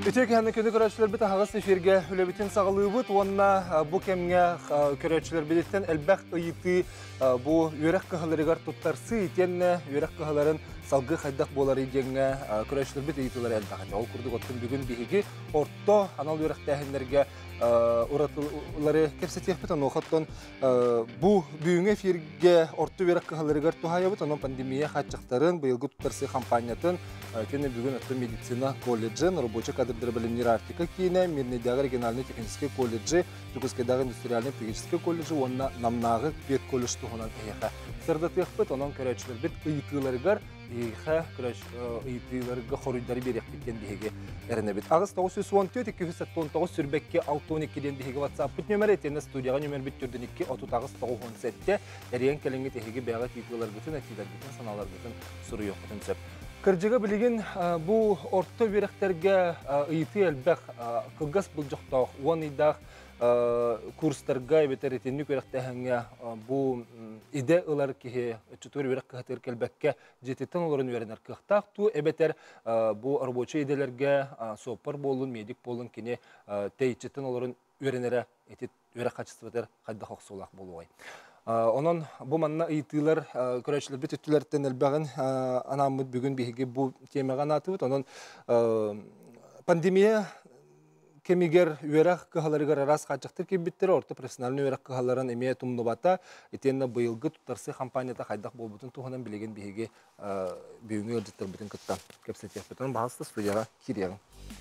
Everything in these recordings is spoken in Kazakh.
Үтек көні көрәтшілер біті ағыз эфирге үлебітін сағылығы бұд, онына бұ кәмге көрәтшілер білеттен әлбәқ ұйыты бұ өрәк қығыларығар тұттарсы етенне өрәк қығыларын салғы қайдақ болары еденге көрәтшілер біт ұйытылар әлбәқ. Ол күрдік оттың бүгін бейге орто анал өрәк тәхіндерге ұратылары кепсетек біт, оқтын бұ бүйінге эфирге орто өрәк қығыларығар тұхайы бұд, оның пандемия қатшықтарын бұйылғы тұттарсы компаниятын Тені бүгін өтті медицина колледжі, рабочий кадрдары білімнер артика кейіне, Мирнейдағы региональный технический колледжі, Түркіскайдағы индустриальный педагогический колледжі, онына намнағы пет колледж тұғынан әйіға. Сырдатық бұд, оның көрәтшілер біт ұйытыларығар, ұйытыларығы қорыйдары берек біткен бейге әріне біт. Ағыз 914-219 сүрбекке 612-ден бейге WhatsApp бұт нөмір етені студияға нөмір біт түрден 2-30-917-те әрен кәліңгі тегеге бәғат ұйытылар бұтын, әтилер бұтын, саналар бұтын, сұры yok бұтын сөп. Кыржыга билеген бу орто беректерге ыйты элбек кылгас бул жокток уаныйдак курстарга ветеринарный көрөктөгө бу иде ылар ки чутур берек катыр келбекке жететтен олорун веренер кыктакту эбетер бу рабочий иделерге сопар болун медик болун кини тейчеттен олорун веренере этит верек качествотер кайда хоксулак болугай. Онон бу манна ыйтылар көрәчләр бит үттүләрдән әлбәгән анамыт бүгін беге бу темага натыбыт. Онон пандемия кемигер үрәк кыһаларыгар рас качыктыр ки биттер орта профессиональ үрәк кыһаларын эме тумнубата этенне быелгы туттарсы компанияда кайдак болбутун туганан билеген беге бүгүнгө өлдөттөр бүтүн кытта кепсетеп бүтүн баасты студияга киреген.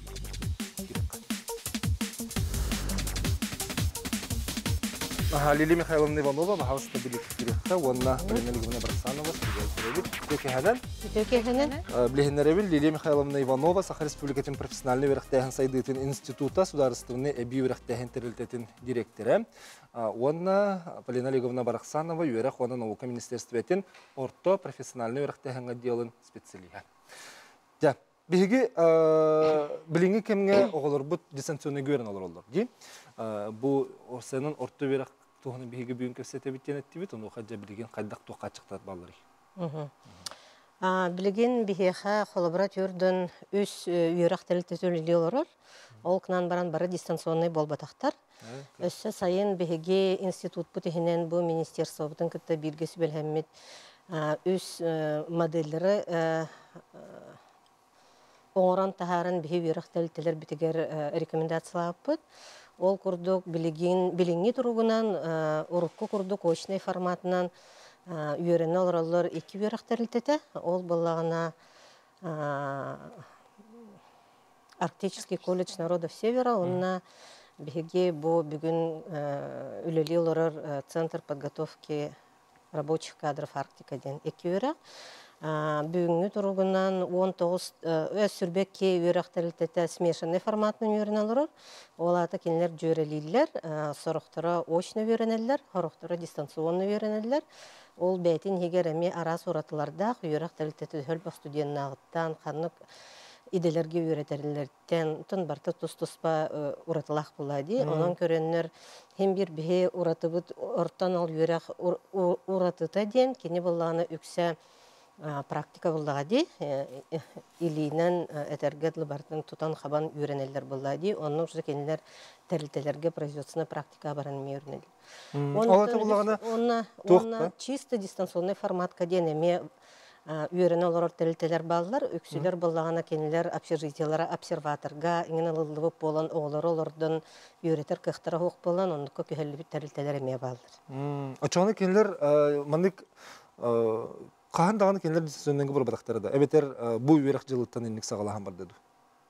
Лилия Михайловна Иванова, пожалуйста, билетка, онна Полина Ильина Барсанова, Лилия Михайловна Иванова, Саха Республикатын профессиональный верхтяхин сайдытын института, государственный эби верхтяхин терилтетін директоры. Онна Полина Ильина Барсанова, верх, онна наука министерстветін орто профессиональный верхтяхин отделын специалига. Да, биги билинги кемге оголор бут дистанционный görün olur. Бу осенин орто верх туғаны бейге бүйін көсете біттен әттебет, оны оқаджа білген қайдақ тоққа чықтат балыры. Білген бейге қолыбырат өрдің өз үйірақ тәлітетөлі олар. Ол кынан баран бары дистанционный болбатақтар. Өсі сайын бейге институт бұтығынан бұл министерство бұтын күтті білгесі бәлхәммет өз модельдері оңыран тағарын бейге үйірақ тәлітелер бітігер рекомендациялап бұд. Ол курдук билинги туругунан урукку курдук очный форматынан үйөрөне олоролор 2 үйрөктөрүлтөтө. Ол боллагына Арктический колледж народов Севера, онна биге бу бүгүн үлели олорор Центр подготовки рабочих кадров Арктика ден 2 үйрө. Бүгүнгү туругунан 19 сүрбекке үйрөктөрүлтөтө смешанный форматынан үйрөнөлөр. Олата кинилер жөрелилер, сороктора очно үйрөнөлөр, хороктора дистанционно үйрөнөлөр. Ол бетин егер эми арас уратыларда үйрөктөрүлтөтө хөлбө студенттан канык иделерге үйрөтерлерден тон барты тус-туспа уратылак булады. Онон көрөннөр hem bir bihe uratыбыт ортан ал үйрөк уратыта ден кини булланы үксө практика буллагади илинен этергедлы бартын тутан хабан үйренелер буллагади онун уже кенелер терилтелерге производственная практика баран үйренел. Онна чисто дистанционный форматка денеме үйренелер терилтелер баллар өксүлөр буллагана кенелер общежитиялары обсерваторга иңен ылылып болон оголордон үйретер кыхтара хук болон онукка көһөллү терилтелер эме баллар. Очоны кенелер мандык Қахан дағаны кенелер дистанционненгі бір бадақтары да. Әбетер бұл үйрек жылыттан енлік сағалаған бар деді?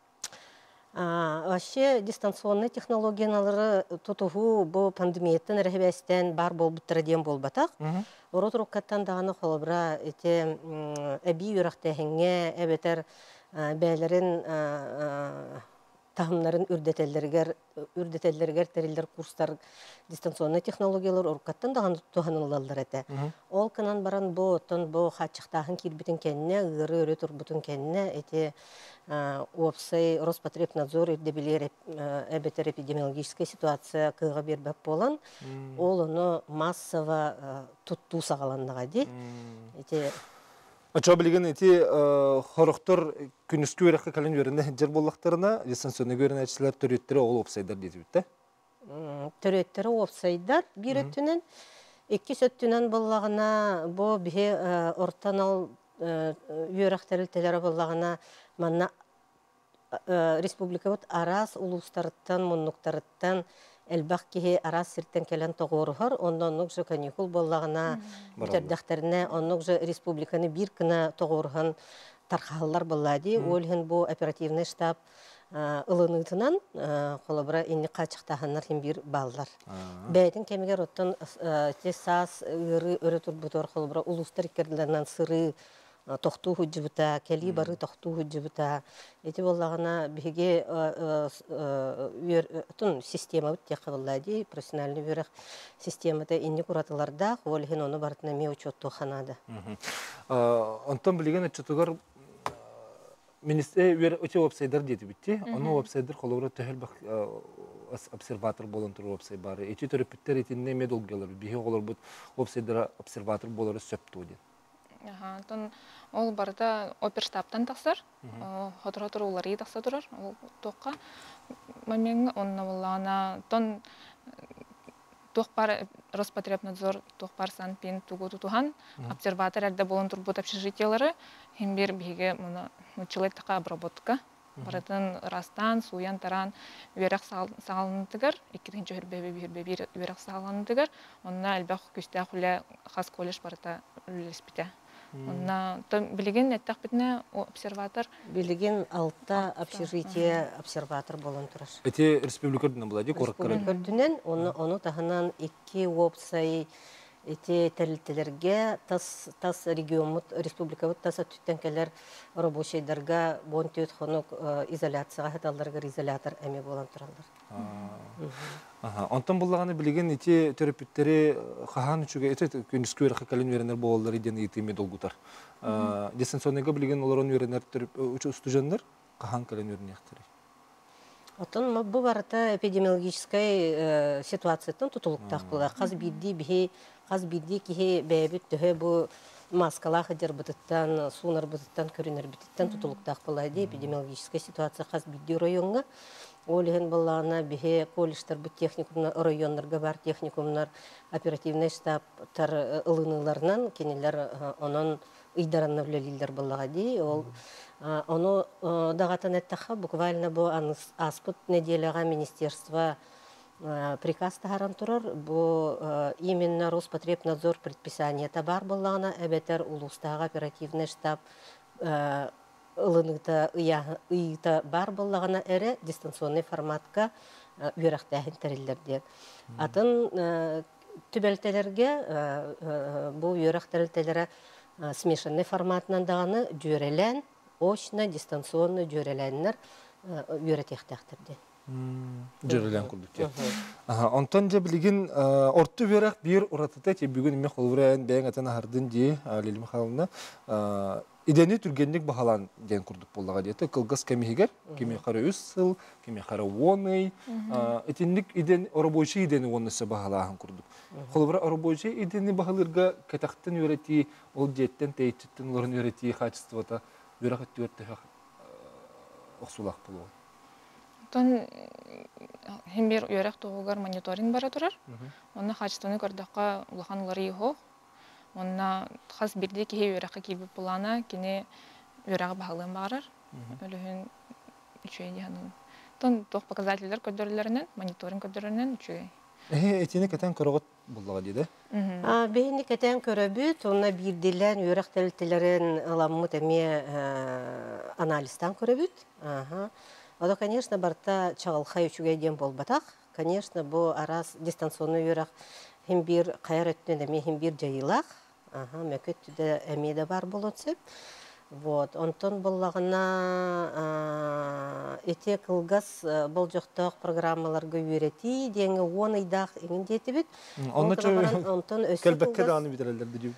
Вообще дистанционный технологиялары тұтығы бұл пандемияттан әрхебәстен бар бол бұттыры ден бол батақ. Орот рұққаттан дағаны қолыбыра әбі үйректәхіңе әбетер бәлерін тахымнарын үрдетеллергер терилдер курстар дистанционный технологиялар уркаттан даган туханыллар эте. Ол канан баран бу хачыктагын кирбитин кенне ыры өрө турбутун кенне эти опсай Роспотребнадзор дебилер эбетер эпидемиологическая ситуация кыга бербеп болан. Ол ону массово тутту сагаланнага ди. Эти Ача билген эти хорохтор күнүскү өрөккө кален өрөнө жер боллактарына дистанционный көрүнөчүлөр төрөттөрү ол опсайдар дейт бит. Төрөттөрү опсайдар бир өттүнөн, икки сөттүнөн боллагына бу бие ортанал үйрөктөрүлтелери боллагына манна республика бут арас улустарыттан, муннуктарыттан элбах кихи арас сиртен келен тоғорухар, оннық жа каникул боллағына бүтердәхтеріне, оннық жа республиканы бір кіна тоғорухан тархалар боллади. Олхен бу оперативный штаб ылынытынан қолабыра инни қачықтағанлар хем бір баллар. Бәйтін кемегер оттан сас өрі турбутор қолабыра улустар керділерінен сыры тоқту худжибута, кели бары тоқту худжибута. Эти боллагана биге система бит якыллади, профессиональный верх системада инни куратыларда, олхен оны бартына ме учетту ханада. Антон билген отчетугар министр өте веб-сайттар дети битти. Оны веб-сайттар колобра төһөл бак обсерватор болон тур веб-сайт бары. Эти төрөпүттер этинне медолгелер. Биге олар бут веб-сайттар обсерватор болары сөптү ди. Тон ол барда оперштабтан тақсар, хотыр-хотыр олары тақса тұрар, ол тоққа. Мәмен онна болағына, тон тоқпар Роспотребнадзор, тоқпар Санпин тугу тутухан, обсерватор әрді болын тұрбут общежитиялары, хембер бейге мучылай тақа обработка. Баратын растан, суян, таран, үйерек сағалынытығыр, еккетін жөйірбе үйерек сағалынытығыр, онна әлбәқ күсті құлі қас колледж барыта үлеспіте. Онна билеген әттақ бітіне обсерватор? Билеген алтта общежитие обсерватор болын тұрар. Эти республикадынан болады, қорыққырын? Республикадынан, оны тағынан 2 опсай эти тәрілтелерге тас регион республика тас түттенкелер рабочийдарға бонтет хонук изоляцияға хаталларга изолятор әме болан тұралдар. Онтан болағаны білген эти терапевттері қахан үшіге күніскі өріқі кәлін веренер болалар еден етеме долгутар. Дистанционныйға білген оларын веренер студенттер қахан кәлін веренектері? Отон бұл барыта эпидемиологическая ситуациядан тұтылықтақ бұла. Қаз бидді кихе бәйбіт түхе бұл маскалақ әдер бұтыттан, сунар бұтыттан, көрінер бұтыттан тұтылықтақ бұла. Эпидемиологическая ситуация қаз бидді районға. Олеген болағына біге колледжтар бұл техникумнар, районларға бар техникумнар, оперативный штабтар ылыныларынан, кенелер онын ыйдаранна үлелілдер болаға дей. Оны дағатын әттіға буквально бұл аспыт неделяға министерство приказ тағаран тұрар. Бұл именно Роспотребнадзор предписаниета бар болағына әбетер улустағы оперативный штаб ылыныта ыйыта бар болағына әрі дистанционный форматқа үйрақтағын тәрелерде. Атын түбәлтелерге бұл үйрақтәрелтелері смешанный форматынан дағаны жөрелен, очно, дистанционно жөреләннер үйретектәқтірді. Жөрелен күрдік. Онтан жа білген орты үйрек бір ұратыта бүгін мен қолғырайын бәйін әтен ағардың де Лилим Халына идені түргенлік бағалан ден күрдік болаға дейті. Қылғыз кәмегер, кеме қары үз сыл, кеме қары оңай, етінлік рабочий идені онысы бағалағын күрдік. Қолғыра рабочий идені бағалырға кәтақтың өреті, ол деттен, тәйттің оларын өреті қачыстывата үйрек әтті өрті оқсулақ болуға. Тон хембер үйрек тоғығар мониторинг бара тұрар. Онна қачыстыны көрдіққа ұлақан олары еғоқ. Онна қаз бірде кеге үйрекқа кейбіп болана, кене үйреқі бағылын бағарар. Өліғін үшөйін дегенің. Тон тоқ показателер көддерлерінен, мониторинг көддерлерінен үшөйін. Этини кәтен көріғыт болдыға дейді? Бейінді кәтен көрібіт, онна бірділен үйрек тәлітелерін аламмыт әме анализтан көрібіт. Ода, конечно, барта чағылқай үшіге дем болбатақ. Конечно, бұл арас дистанционный үйрек хем бір қайыр өттен әме хем бір жайылақ. Мәкөт түді әме де бар болынсы. Онтон болағына әте қылғас бұл жоқтақ программаларға үйреті, деңі 10 айдақ еңін деті бет. Кәлбәкке дағаны бітірелдерді дейбі?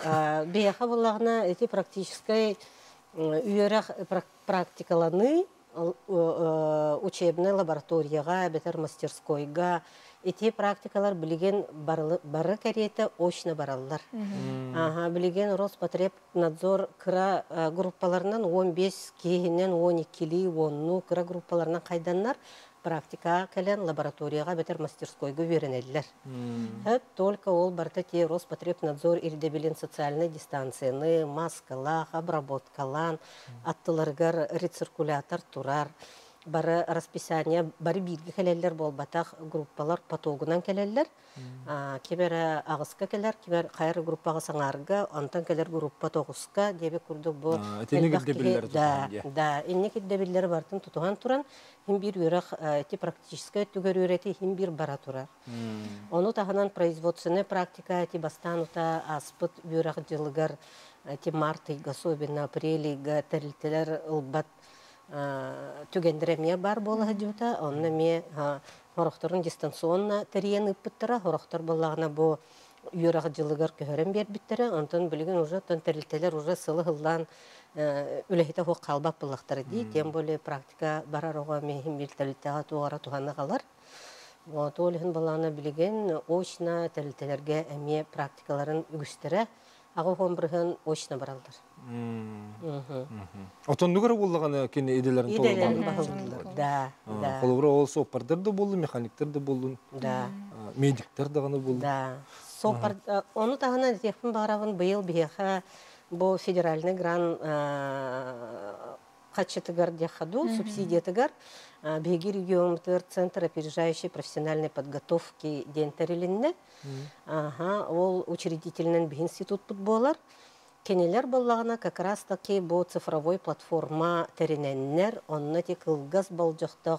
Бейіға болағына әте практическай үйрек практикаланы учебный лабораторияға, бетер мастерскойға, эти практикалар билеген бары кәреті очно баралар. Билеген Роспотребнадзор кыра группаларынан 15 кейінен 12-ли 10 кыра группаларынан қайданнар практика кәлен лабораторияға бетер мастерскойға веренелілер. Только ол барта те Роспотребнадзор ирдебелен социальный дистанцияны, маскалах, обработкалан, аттыларгар рециркулятор турар, бары расписание, бары бирги кәлелер бол батақ группалар потогынан кәлелер. Кебер ағысқа кәлер, кебер қайыр группаға саңарға, антан кәлер группа тоғысқа дебе күрдік бұл. Да, иннек иддебелер бартын тұтуған туран, хим бир үйрақ практическа өттігер үйреті, хим бир бара турар. Оны тағынан производственный практика, бастан ұта аспыт үйрақ жылығар, март-айға, особенно апрель-айға тәрілтелер ұлбат түгендіреме бар болығы жүта, онына ме хорохторын дистанционна тәриен үппіттіра, хорохтор болағына бұл үйрақ жылығар көхерен бер біттірі, онтан білген уже тәрілтелер уже сылы ғылдан үләхеті хоқ қалбап бұлақтары дей, тем более практика барар оға мехим білтәліттіға туғара туғаны қалар. Олығын болағына білген очна тәрілтелерге әме практикаларын үгістірі, ағы қомбырғын очна баралдар. Отондугар болдағаны кені иделерін толығын? Да. Қолығыра ол сопардар да болды, механиктер да болды, медиктер дағаны болды. Да. Оны тағынан текпін бағарағын бұйыл бейеға бұл федеральный гран қатшытығар дехаду, субсидиятығар, бейгі регионтыр Центр опережающей профессиональной подготовки дентарилінне. Ол учредительнен бір институт бұд болар. Кенелер болағына как раз таки бұл цифровой платформа тәріненнер, онына тек ылғыз бол жоқтық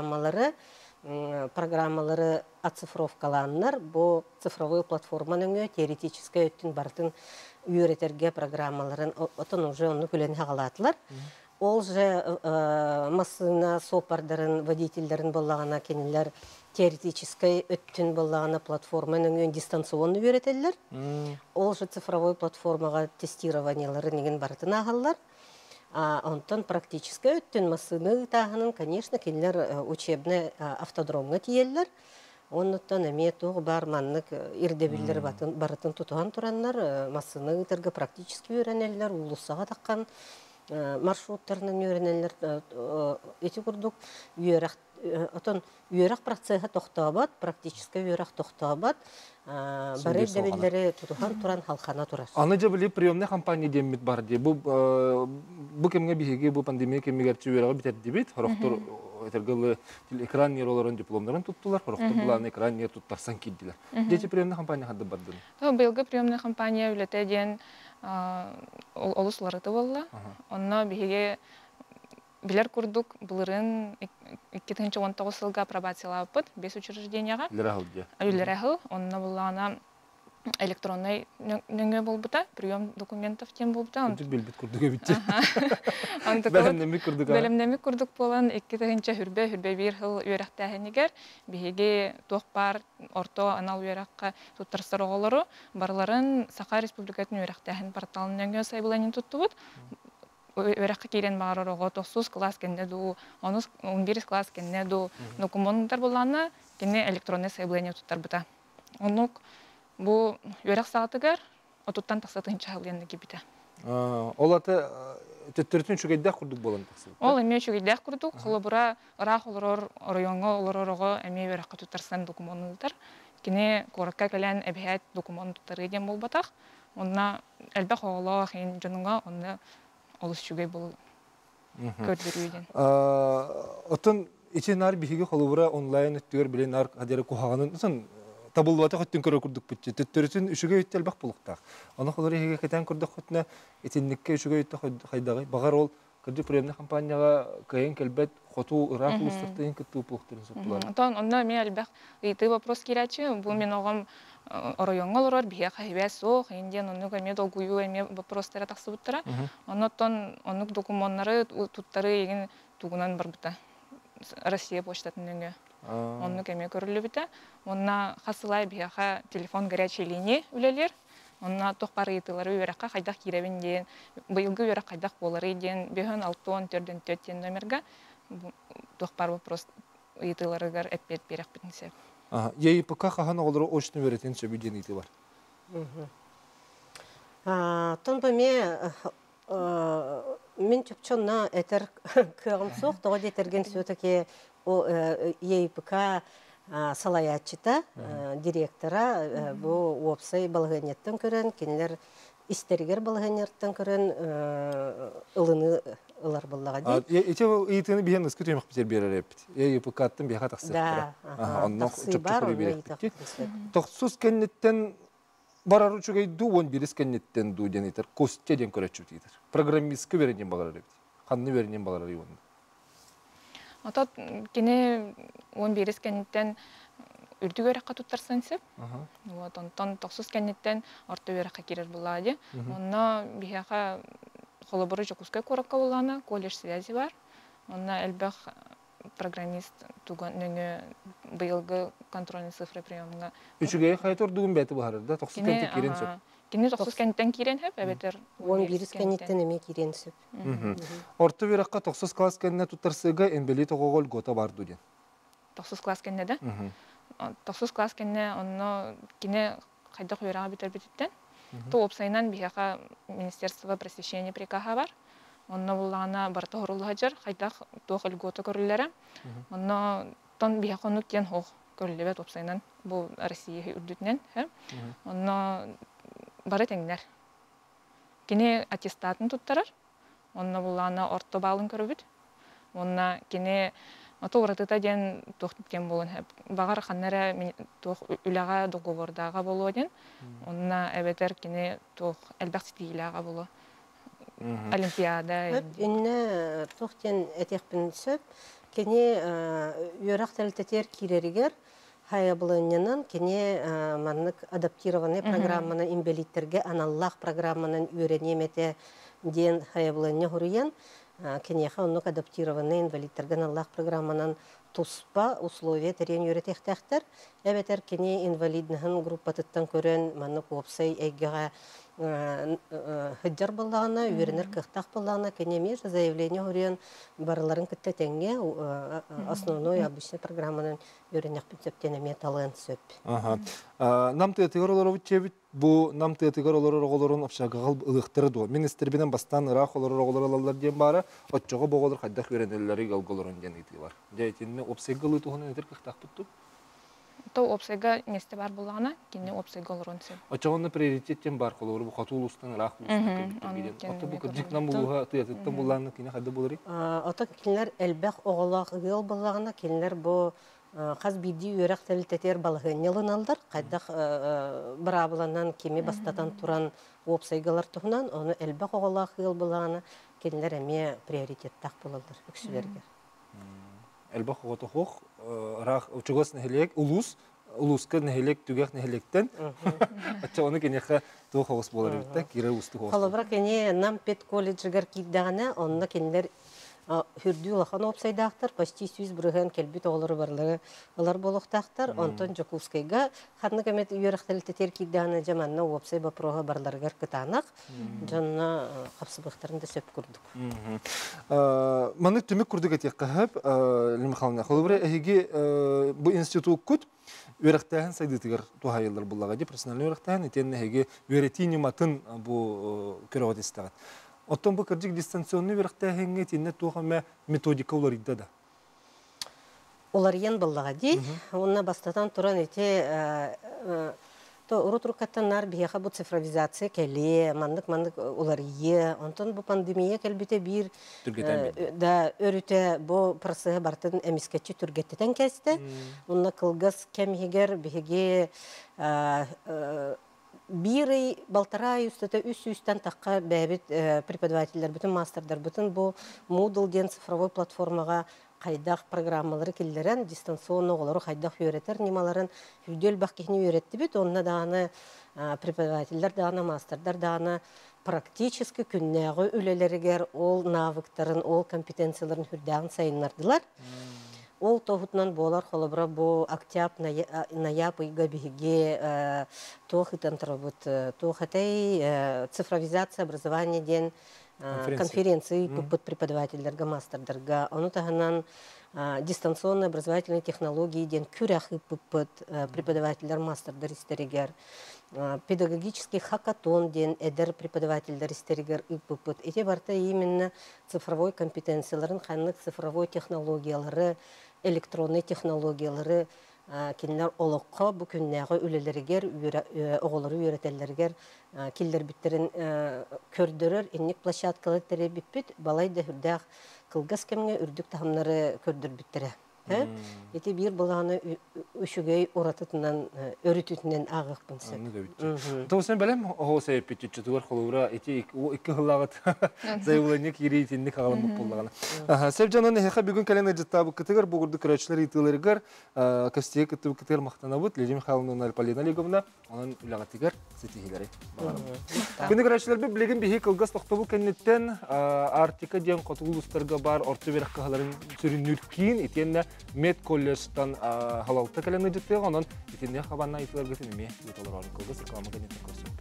программалары оцифровкаланнар, бұл цифровой платформаның теоретическай өттін бартын үйретерге программаларын, отын уже оны күлен ғалатылар. Ол же масына сопардарын, водительдерін болағына кенелер теоретической өттін болағына платформаның дистанционны үйретелер. Ол же цифровой платформаға тестированиялары неген бартын ағалар. Онтан практически өттін масыны тағының, конечно, кенелер учебный автодромға тиелер. Оннықтан әме тоғы бар маннық ирдебілдер барытын тұтуған тұранлар, масыны тұрғы практически үйренелер, улысаға таққан маршруттарынан үйренелер. Эти күрдік үйерақ процесса тоқтабат, практически үйерақ тоқтабат, бар ирдебілдері тұтуған тұран халқана тұрар. Аны жа біле приемный компания демет бар де. Бұл кемге бігеге бұл пандемия кемегерчі үйераға бітер дебет, хорақтыр этергалы экран нероларын дипломдарын туттулар, хорохтор буланы экран нер туттарсан киддилер. Дечи приемный компания хадды бардын. Быйылгы приемный компания үлете ден олусларыты болла. Онна биге билер курдук булырын 2019 жылга апробациялаппыт 5 учрежденияга. Үлерахыл. Онна буллана электронный нөңе болбута, прием документов тем болбута. Билбит курдуга битти. Бәлемнәмик курдук болан 2-нче хүрбе бир хыл үйрәктәһенегер, биге тохпар орто анал үйрәккә туттырсыр оголору, барларын Саха Республикатын үйрәктәһен порталын нөңе сайбыланын туттубут. Үйрәккә кирен барар ого 9 класс кенне ду, 11 класс кенне ду, документтар булганны кенне электронный сайбыланын туттар бута. Онук бу үйрәк саатыгар отуттан тақсатын чағылыянды кебіті. Ол аты төттөртін шүгейдәк күрдік болан тақсыл? Ол әме шүгейдәк күрдік, қолы бұра ұрақ олырыр, орайонға олырырығы әме үйрәққа тұттарсан документылдар. Кене қорыққа кәлән әбіғат документ тұттары еден бол батақ. Онына әлбәқ оғылы қиын жыныңға онына олыс шүгей бол көрдіру еден. Отын ече нар бігеге қолы бұра онлайн өттігер білен нар қадері қоғағанын табылбата хөттен көрө күрдүк бүтчү. Төттөрүтүн үшүгө үттел бак булуктак. Аны холор эге кетен күрдүк хөтнө этинникке үшүгө үттө хайдагы. Багар ол кырды приемный компанияга кайын келбет хоту ырак улустуктен кыттуу булуктарын сопулар. Тон онна мен албак ыйты вопрос кирачы. Бу мен огам ороёңолор бие хайбас о, инден онуга мен долгую эме вопростары таксыбыттыра. Онотон онук документтары туттары еген тугунан барбыта. Россия почтатыныңга. Онны кеме көрүлү бите. Онна хасылай бияха телефон горячей линии үлелер. Онна тохпары итылары үйрәккә хайдак киребин ден, быйылгы үйрәк хайдак болары ден, бехен 6-14 номерга тохпар вопрос итыларыгар эппет берек битинсе. ЕИПК хахан олары очны веретен сөбүден ити бар. Тон бөме мен чөпчонна этер кыгым соқ, тоға детерген сөтеке ЕИПК салаятчыта директора бұл опсай балғанеттен көрін, кенелер истерігер балғанеттен көрін ылыны ылар боллаға дей. Ете итini биһен ыскы түймақ бітер берер еппіт. ЕИПК-тын биха тақсықтыра. Тақсы бар, оны итақ. Тоқсыз кеннеттен барар учугай ду он бирис кеннеттен ду ден итер. Костя ден көрәтчу титер. Программисткі веренен бағарар еппіт. Қанны веренен бағарар ионда. Ата кене 11 кеннеттен үрдү өрәккә туттарсан сеп. Вот онтон токсуз кеннеттен орто өрәккә кирер булади. Онна бихака холоборы жокускай коракка булана, колледж связи бар. Онна элбах программист туган нөңө быйылгы контрольный цифры приемга. Үчүгей хайтор дугун бәті бағарар да, токсуз кеннеттен кирен сөп. Кене токсуз кеннеттен кирен хеп, әбетер 11 кеннеттен эме кирен сөп. Орто өрәккә токсуз класс кенне туттарсыга энбели тоғоғол гота бар дуден. Токсуз класс кенне да? Токсуз класс кенне онно кине кайда куйрага битер бититтен. То опсайнан бихака Министерство просвещения приказа бар. Онно буллана барта хорулхажар, кайда тох льгота көрүлләре. Онно тон бихаконук кен хох көрүлөбөт опсайнан бу Россия үрдүтнен, онно бары теңнер. Кине аттестатын туттарар. Онно буллана орто балын көрүбүт. Онна кине Отовратыта ден тохткен болон хеп. Багар ханнара тох үлага договордага боло ден. Онна эбетер кине тох элбак стилага боло. Олимпиада. Инне тохтен этехпин сөп, кине юрак тәлтетер киреригер хая булыннан кине маннык адаптированный программаны имбелиттерге аналлах программанын үйренемете ден хая булынны хуруян. Кенеха оннук адаптированный инвалидтерген Аллах программанан туспа условия терен юретехтәхтер. Әбетер кене инвалидныхын группатыттан көрен маннык опсай әйгеға хыджар болағына, үйренер кықтақ болағына, кене межа заявление хүрен барыларын күтті тәңге основной обычный программанан үйренек бүтсептен әме талын сөп. Нам тыятыгар олары бүтчебіт, бұл нам тыятыгар олары оғыларын опшағығал ылықтыры ду. Министербінен бастан ырақ олары оғылар алалар ден бары, отчоғы боғылар қайдақ үйренелері ғалғыларын ден етігілар. Жәйтінне опсайғы ұлытығын өтір қықтақ бұтту? То опсайға несте бар болағына, кенне опсайға оларын сөп. Отчоғынны приоритеттен бар қолары, бұл қату ұлыстың ырақ ұлыстың. Оты бұл кірдіктен бұлуға тыятыттан бұлағына кене қайды болыры? Оты кенелер әлбәқ оғылақ ұғыл болағына, кенелер бұл қаз биді өрәқ тәлітетер балығынелын алдар, қайдақ бірабыланан кеме бастатан тұран опсайғалар тұғынан, оны әлбәқ оғылақ ұғыл болағына, кенелер әме приоритеттақ болалдар өксілерге. Әлбәқ оғыты хоқ, ұчығыз нәхелек, улусқа нәхелек, түгәқ нәхелектен, атча оны кенеқа тұғы қоғыз болар өтті, кері ұсты қоғыз. Қолыбырақ кене нам пет колледжігер кейдағына, онына кенелер хүрдүү лахан опсайдақтар, почти сүйіз бұрыған келбет оғылары барлығы олар болуқтақтар. Онтон Жокускайға қанны көмет үйерақталітетер кейдағына жаманна опсай бапроға барларығар кытанақ, жанна қапсыбықтарында сөп күрдік. Маны түмік күрдік әтек қағып, Лимхалына, қолыбыры әйге бұл институт күт, үйерақтағын сайдытығыр туғайылар бұллаға де, профессиональный үйерақтағын, етеніне әйге үйеретейні матын бұл көрі ғадестаған. Оттон бұл кірдік дистанционный верақтағыңға тенне туғама методика олар идді да? Олар ен боллаға дей. Онына бастатан тұран ете ұры-тұрқаттанар бияға бұл цифровизация кәле, мандық олар е. Онтон бұл пандемия кәлбіте бір өріте бұл прасығы бартын әмескетші түргеттетен кәсті. Онына қылғыз кәмігер біге Бирый балтарай үстәтә үстән таққа бәбит преподавательләр, бүтін мастердар, бүтін бұл Moodle ден цифровой платформаға қайдақ программалары келдерен, дистанционны олары қайдақ үйретер, немаларын үйдел баққихini үйретті бет, онына дағаны преподавательлер дағаны, мастердар дағаны практически күннәғы өлелерігер ол навыктарын, ол компетенцияларын үрдәғын сайынлардылар. Ол тоғытнан болар қолыбыра бұл октяб, нояб үйгі біге тоғытан тұрабыт. Тоғытай цифровизация образования ден конференции пуппут преподавательдерга, мастердерга. Ону таханан дистанционно образовательные технологии ден күрях пуппут преподавательдер, мастердер истеригер. Педагогический хакатон ден эдер преподавательдер истеригер пуппут. Эти барта именно цифровой компетенцияларын, ханлык цифровой технологиялары, электронный технологиялары кинлер олоққа бу күннәгы үлелергер, оғылары үйретелергер, киллер биттерин көрдөрөр, инник площадкалы тере биппит, балай да хүрдәк кылгас кемге үрдүк тахамнары көрдөр биттере. Эти бир баланы үшүгөй оратытынан, өрүтүтүнен агык бунсы. Тосын бәлем, оғы сәйіппет жүттігір қолуыра, эти екі ғылағыт зайылыны керейтінді қағалымық болдағаны. Сәбжанын әйқа бүгін кәлені жыттабы күтігір, бұғырды күрәтшілер етілергер, көстегі күтті күтігір мақтана бұд, Ледим Михайловна Полина Леговна, оның үлағатығыр сетігілері. Күні күрәтшілер білеген бейі қылғас тоқтабы кәнеттен артика ден қотығылыстарға бар, орты берақ қағаларын сүрінір кейін, етенне мед колледжтан халалты кәлені жыттығы, оның етенне қабанна айтылар көтінеме етолар орын қылғыз, реклама кәнеттен көрсен.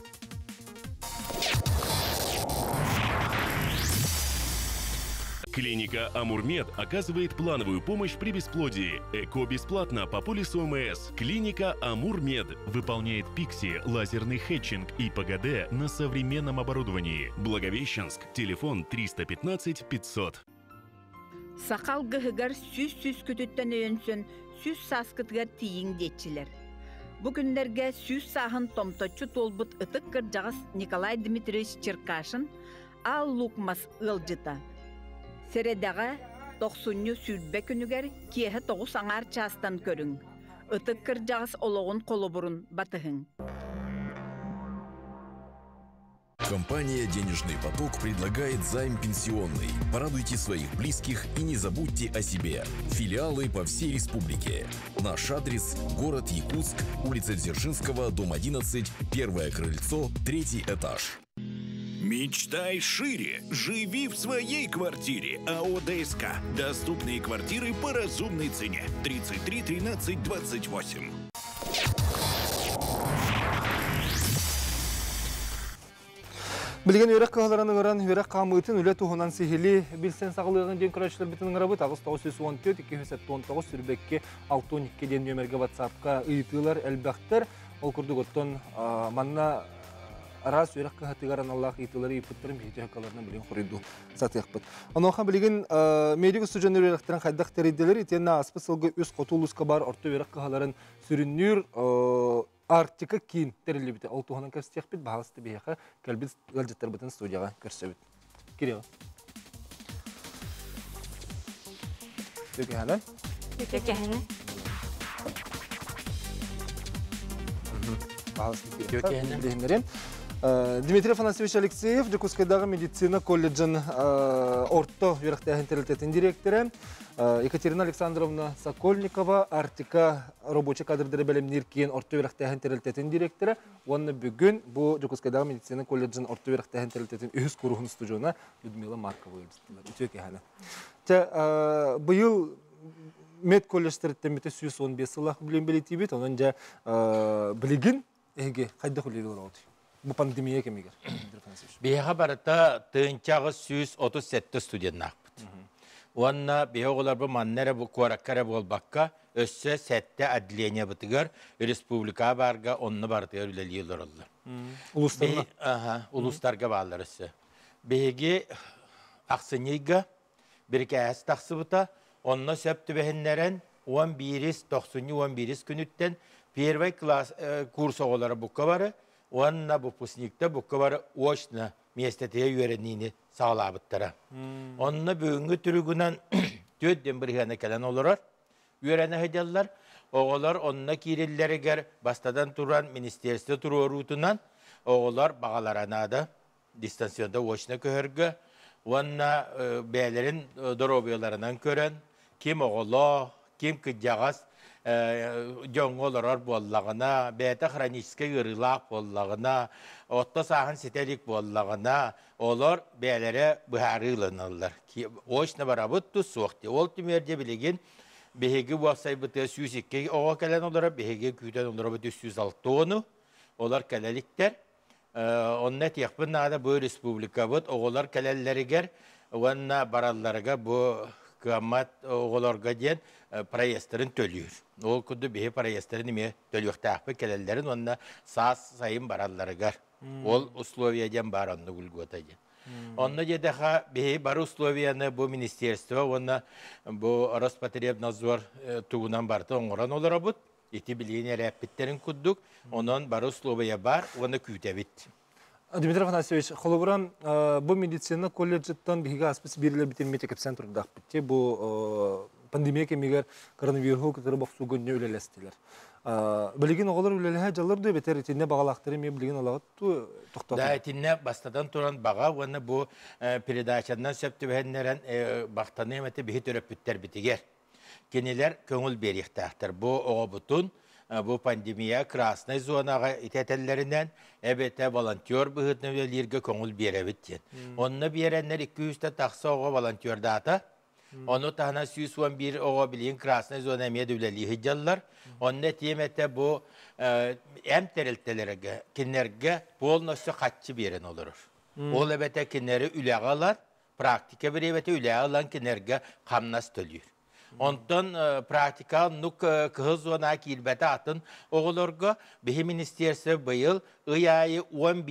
Клиника «Амурмед» оказывает плановую помощь при бесплодии. ЭКО бесплатно по полису ОМС. Клиника «Амурмед» выполняет ПИКСИ, лазерный хетчинг и ПГД на современном оборудовании. Благовещенск, телефон 315 500. Сақал гыһыгар сүз күтүттен өйөнсөн, сүз саскытыгар тийин детчилер. Бүгүнлерге сүз сахын томточу толбут ытык кыржагыс Николай Дмитриевич Черкашин ал лукмас ылжыта. Середага 90 сүрбе күнүгер киэхэ 9 аңар частан көрүң. Ытык кыржагыс ологун колобурун батыхың. Компания «Денежный поток» предлагает займ пенсионный. Порадуйте своих близких и не забудьте о себе. Филиалы по всей республике. Наш адрес – город Якутск, улица Дзержинского, дом 11, первое крыльцо, 3-й этаж. Мечтай шире. Живи в своей квартире. АО ДСК. Доступные квартиры по разумной цене. 33 13 28. Білген өрек қағыларының ұран өрек қамытын үлі туғынан сихили білсен сағылығын ден күрәшілер бітінің ғырабы тағыз 914-219 сүрбекке 612 ден нөмерге ватсапқа ұйытылар әлбәқтір. Ол күрдік оттон манна арас өрек қағатығаран Аллах ұйытылары ұйыпыттырын бейті хақаларынан білген құрыйду саты яқпыт. Оноқан білген медик ұстыжан өректірін қайдақ тәрейделер етенна аспы сылғы өз қотулысқа бар орты өрек қағаларын сүріннер Артика кейін тәрелі біті. Ол туғанын көрсетек біт, бағалысты бейеқі кәлбіз ғалжеттер бітін студияға көрсе біт. Кереға. Төке хәлі? Төке хәлі. Бағалысты бейеқі. Дмитрий Афанасьевич Алексеев, Жакускайдағы медицина колледжін орто верақтайын тәрілтетін директоры. Екатерина Александровна Сокольникова, Артика рабочий кадрдары бәлемнер кейін орто верақтайын тәрілтетін директоры. Оны бүгін бұл Жакускайдағы медицина колледжін орто верақтайын тәрілтетін үйіз күріғын студиона Людмила Маркова өйдістілер. Үтеке хәлі. Бұйыл мед колледжтеріттен біті 115 сылақ білен білеті бет, онын жа білеген әйге қайда құлелер олды. Bu pandemiya kemiger. Беха барата тынчагы 137 студент акпыт. Онна беголар бу маннера бу кораккара болбакка өссө сетте отделение бытыгар республика барга онны бартыгар үлелийлер олду. Улустарга. Улустарга бааларысы. Беге аксынйга биркәс таксыбыта онна сөптү бехеннерен 11-90-11 күнүттен первый класс курс оголары букка бары. Онна выпускникта бұққабары очна местетеге үйереніне сағалабыттара. Онна бүгінгі түрігінен төттен біргені кәлен олырар. Үйерені хедялар. Оғылар онна кириллерігер бастадан тұран министерсті тұру рутынан оғылар бағаларанады. Дистанционда очна көргі. Онна бәлерін дұробияларынан көрін. Кем оғылы, кем күдяғас жоңғоларар боллағына, бәті хронический ғырылақ боллағына, отта сағын сетелік боллағына, олар бәлері бұхары ұлынылар. Очна барабытты соқты. Ол түмерде білеген бәхеге бұақсай бұты 102 оға кәлен олары, бәхеге күйтен олары бұты 106 оны, олар кәлеліктер. Онна тиякпын нада бу республика бут оголар келеллеригер уанна баралларга бу кымат оголорга ден проездтерин төлүр. Ол күдү бе проездтерин эме төлүктәкпе келеллерин онна сас сайын баралларыгар. Ол условия ден бар онны гулгота ден. Онна дедеха бе бар условияны бу министерство онна бу Роспотребнадзор тугунан барты оңоран олара бут. Ити билине рәппеттерин куддук, онон бар условия бар, оны күтәбит. Дмитрий Афанасьевич, холобуран бу медицина колледжеттан биһиге аспис бирилер битен центр дахпытте бу пандемия кемигер коронавирус кытыры баксугөннө үлелестилер. Билигин оголор үлелеһе жаллар да бетер итинне багалактыры ме билигин олагат токтоту. Да, итинне бастадан туран бага, оны бу передачадан сөптүбәннәрен бактаны эмете бихи төрөпүттер битигер. Кенелер көңіл беріқтақтыр. Бұл оғабытын, бұл пандемия красный зонаға итәтелерінен әбеті волонтер бұғытны өлерге көңіл беребіттен. Онны беренлер 200 тақсы оға волонтер дата. Оны тағына 111 оға білейін красный зона мед өлелі хыджалар. Онны теметі бұл әм тәрілтелерге, кенерге полностью қатшы берен олырыр. Ол әбеті кенері үләғалар, практика бір әбеті үләғалан кенерге қамнас төлір. Онтон практика нук кыз зона килбәте атын оголорга бихи министерство быйыл ыяйы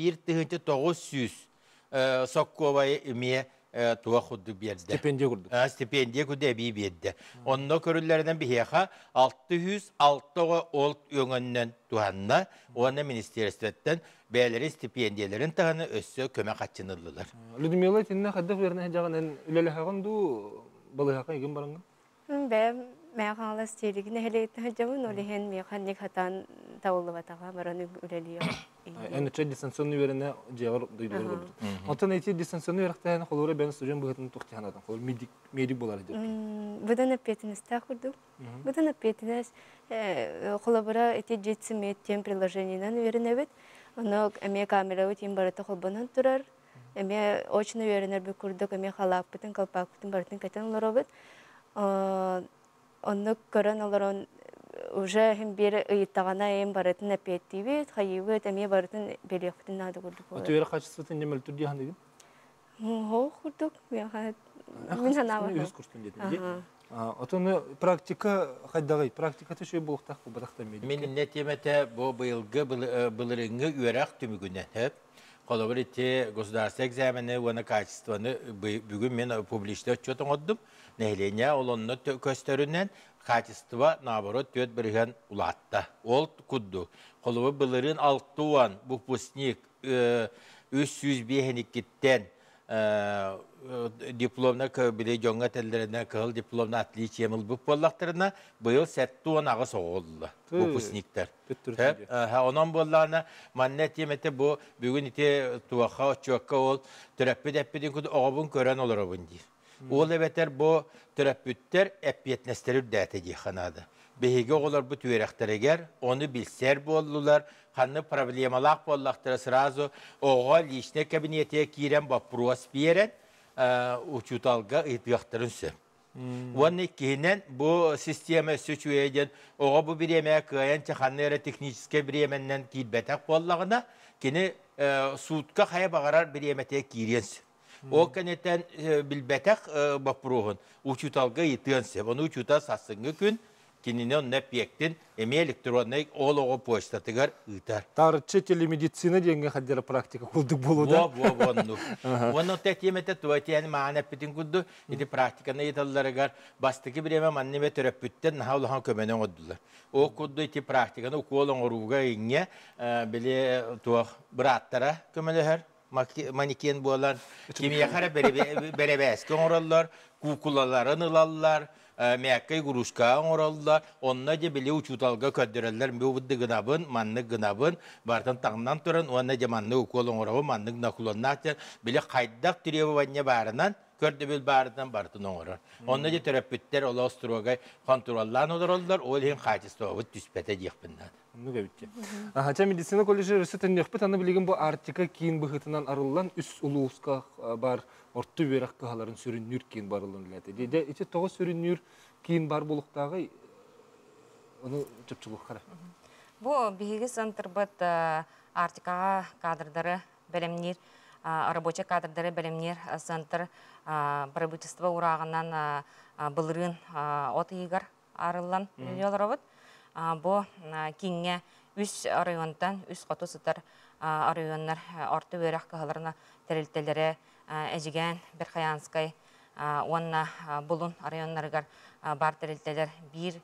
11,900 сокковай эме туа худду берди. Стипендия курду. Стипендия куде би берди. Онно көрүлләрдән бихиха 606 ол өңөннән туанна оны министерствоттан бәлери стипендияларын таганы өссө көмөк ачынылдылар. Людмила тинне хаддак берне жаган үлелеһаган ду балыһакка иген баранган. Бәм мәгала стилигне хелейтне жамын олеген механик хатан таулыбатага бараны үлелиё. Эне чэ дистанционный верене жагыр дойдулар болду. Онтон эти дистанционный веректен холора бен студент быгытын токтянадан. Хол медик болар деп. Будан апетинес тахурду. Будан апетинес холобара эти жетсимет тем приложениянан веренебет. Оно эме камера өтин барата холбанан турар. Эме очно веренер бе курдук эме халаппытын калпакпытын бартын кайтан лоробет. Онны көрөн олорон уже хим бир ыйттагана эм барытын апеттибит, хайыбыт эме барытын белектин нады курдук. Отуера качествотын немел турди хан деген. Хо курдук, мен санабы. Үз курстун дедим. Отоны практика хайдагай, практикаты шөй булуктак бутакта меди. Мен нетемете бу быйылгы былырыңгы үрак түмүгүнө хеп. Колобрите государственный экзамены вона качествоны бүгүн мен публичный отчет оңдум. Нехлене олонны көстөрүнөн качество наоборот төт бирген улатта. Ол кудду. Колобы былырын 6 выпускник 305-тен дипломна биле жоңга телдеринен кыл дипломна отличие мыл буп боллактарына быйыл 7 агыс оголду выпускниктер. Онон болларына манне темете бу бүгүн ите туаха чокка ол төрөппедеппедин куду огобун көрөн олоробун дир. Ол эбетер бу төрөппүттер эппиетнестер дәте диханады. Беге оголор бу түеректерегер, оны билсер болдулар, ханны проблемалак боллактары сразу ого личный кабинете кирен вопрос берен, учуталга ыйтыяктарын сө. Оны кейінен бу система сөчуеден ого бу биреме кайын чаханнere технический биременнен килбетек боллагына, кені суутка хая багарар биремете киренсі. О кенетен билбетек бапруғын учуталга ыйтыянсі. Оны учута сасыңғы күн, кенинен нәпектен эме электронный олого почтатыгар ыйтар. Тарчы телемедицина дегенге хаддера практика кулдук болуда. Оны тәтемете туатияны маана петин кулду, эти практиканы италларыгар бастыки биреме маннеме төрөппүттен наулахан көмөнөн оддулар. О кулду эти практиканы уколон оруга иңе биле туах браттара көмөлөһөр. Maniken boğalar, kimya kara berebes koңораллар, kukulaların ılallar, mekkay guruşka oңораллар, onna je bile uçutalga köddürerler, bu buddi gınabın, manlık gınabın, bartan tağından turan, onna je manlık ukol oңorabı, manlık nakulanaktan, bile kaydak türevi vanya barınan, kördü bil barıdan barıtın oңorar. Onna je terapütler, ola osturogay kontrollan olurlar, o ilin kayçısı tüspete jekbinden. Ну гәбитте. Хача медицина колледжи ресетен яхпет аны билеген бу артика кийин быгытынан арылган үс улууска бар орту берек каларын сүрүнүр кийин барылын лете. Деде иче тогы сүрүнүр кийин бар булуктагы аны чөпчүлүк кара. Бу биги центр бат артика кадрдары белемнир, рабочий кадрдары белемнир, центр правительства урагынан былырын от игар арылан үлелер бу кинге үс районтан, үс қоту сытар районнар орты өрәк кағаларына тәрелтелері әжіген бір қаянскай онна бұлын районнарығар бар тәрелтелер бір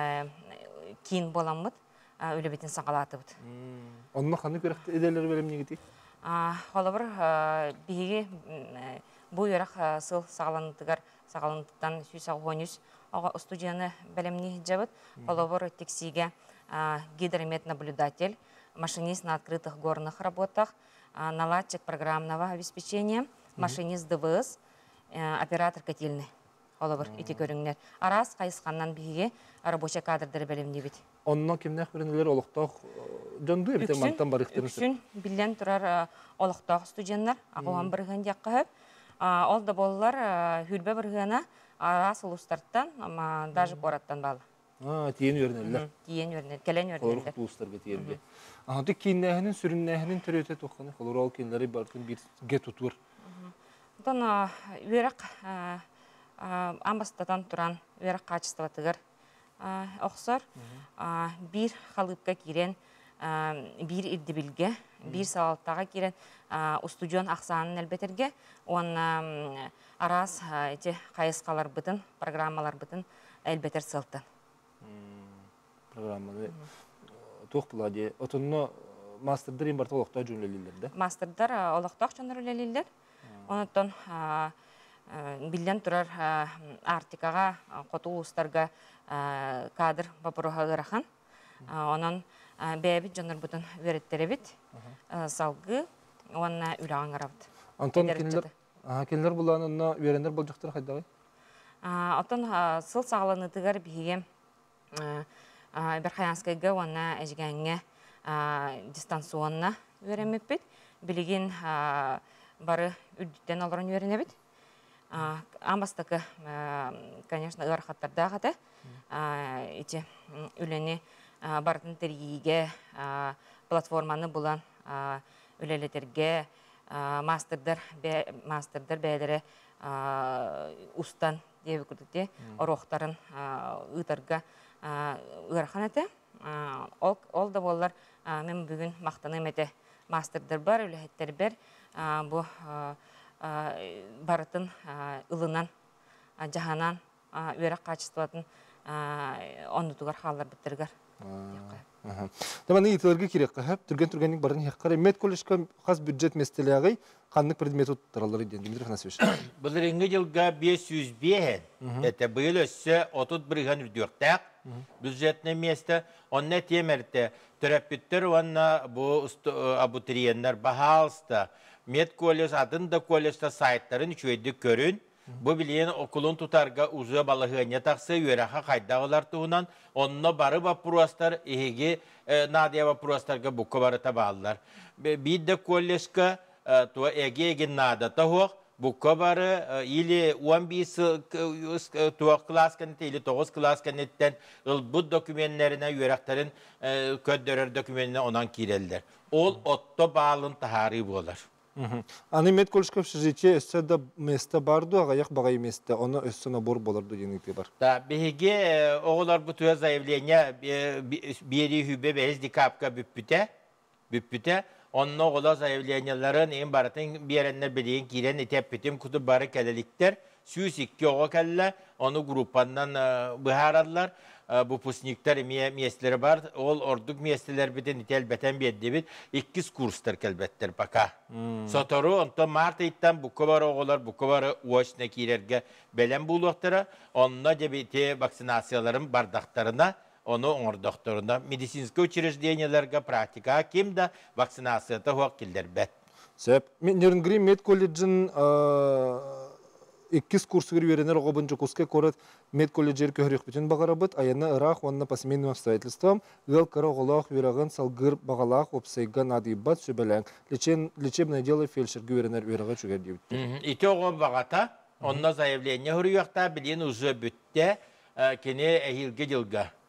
кейін боламыд өлі бетін саңғалаты бұд. Онына қаны көріқті еделері бөлім негеті? Қолы бір бігі бұл өрәк сыл сағаландықтан сүйсағуыныз студияны бөлімні жабыд. Қолы бір тексиге гидромет наблюдатель, машинист на открытых горных работах, наладчик программного обеспечения, машинист ДВС, оператор котельный. Олабыр, ити көріңдер. Арас қайысқаннан біге рабочий кадрдары бөлімде бет. Онына кемнәк бірінілер олықтақ жонду ебіте мантан барықтырын сыр? Үксін білден тұрар олықтақ студенттер, ағуан бірген дияққа хөп. Ол да болылар хүлбе біргені арас ұлыстарттан, ama даже қораттан балы. Тиен өрнелер. Тиен өрнелер, келен өрнелер. Қолырық туыстарға тиенге. Ағады кейіннәхінің, сүріннәхінің түрі өте тоққаны, қолыр ол кейінлері бартын бір ге тұтыр. Бұдан өрек амбастадан тұран өрек качестватығыр оқсар. Бір қалыпқа керен, бір ирдібілге, бір салаттаға керен студион ақсанын әлбетерге, оны арас қайысқалар бұтын, программалар бұтын әлбетер сылтын. Программаны тоқ бұладе. Отынны мастердар ең барты олықтау жөнлелілер, да? Мастердар олықтау жөнлелілер. Онытын білден тұрар артикаға, қоту ұстарға кадр бапыруға ғырақан. Онын бәйбіт жоныр бұтын өреттері біт, салғы, онына үліған ғырабыд. Антон, келінер бұлағына өрендер бұл жүқтір қайдағы? Отын сыл сағаланытығар бейге бір қаянскайға онына әжігәңе дистанционна өреміп біт. Білеген бары үрдіктен оларын өріне біт. Амбастықы, конечно, ұрқаттарда қаты. Үлені бардың тәргейге платформаны бұлан үлелетерге мастердар бәдері ұстан деп күрдікте ұрықтарын ұйтарға ұрқан әті. Ол да болар мен бүгін мақтаным әті мастердар бар, үләхеттер бар. Бұл барытын ұлынан, жағанан өрәк қачыстуатын онытуғар қалар біттіргар. Таманы итілерге керек қағып, түрген-түргеннің барын хеққары. Мед колледжка қаз бюджет местелі ағай, қанның предметі тұралары ден. Дмитрий Фанасович. Бұл реңгі жылға 500 бейін. Это был өсі 30 бірген үрдіқтәк бюджетный место. Онна темерді терапевттер, онна бұл абутуриенттер бағалысты. Мед колледж, адында колледжда сайттарын үшөйді көрін. Бұл білген окулын тұтарға ұзы балығыне тақсы өреға қайдағылар тұғынан, онына бары вапурастар, егеге надия вапурастарға бұқы бары табалылар. Бидді колледжка еге нада тағуқ, бұқы бары или 15 туақ класс кәнетті, или 9 класс кәнеттен ұлбұд документтеріне өректарын көддерер документіне онан керелдер. Ол отто бағалын тағары болар. Аны мед колледжка общежитие өссі да месті барды, ағаяқ бағай месті, оны өссі набор боларды денігде бар. Да, беге оғылар бұтуя заявления бері хүбе 5 декабрьға бүппіте, onun oğula zaявленияларын ең баратын беренler білейін керен етеп бітім күті бары кәлеліктер, сүйіс 2 оға кәлі, оны группаннан бұхарадылар. Выпускниктер местleri бар. Ол ордук местелер битен ител бетен бедди бит 2 курстар келбеттер пока. Сотору онто март айттан буку бар оголар, буку бар уочна кирерге белем булуктара, онна дебите вакцинацияларын бардактарына, onu оңордокторуна медицинский учрежденияларга практика кимда вакцинацията хуак келдер бет. Сеп, Нернгри мед колледжин 2 курсыгыр веренер оғабын жокуске корат мед колледжер көхірек бүтін бағарабыт, аяна ырақ, онына по семейным обстоятельствам, ғыл кара оғылақ верағын салгыр бағалақ опсайға надибат сөбәләң. Лечебное дело фельдшерге веренер вераға чөгер дейбітті. Ити оғын бағата, онына заявление хүріяқта білен ұзы бүтті, кене әйілге жылға.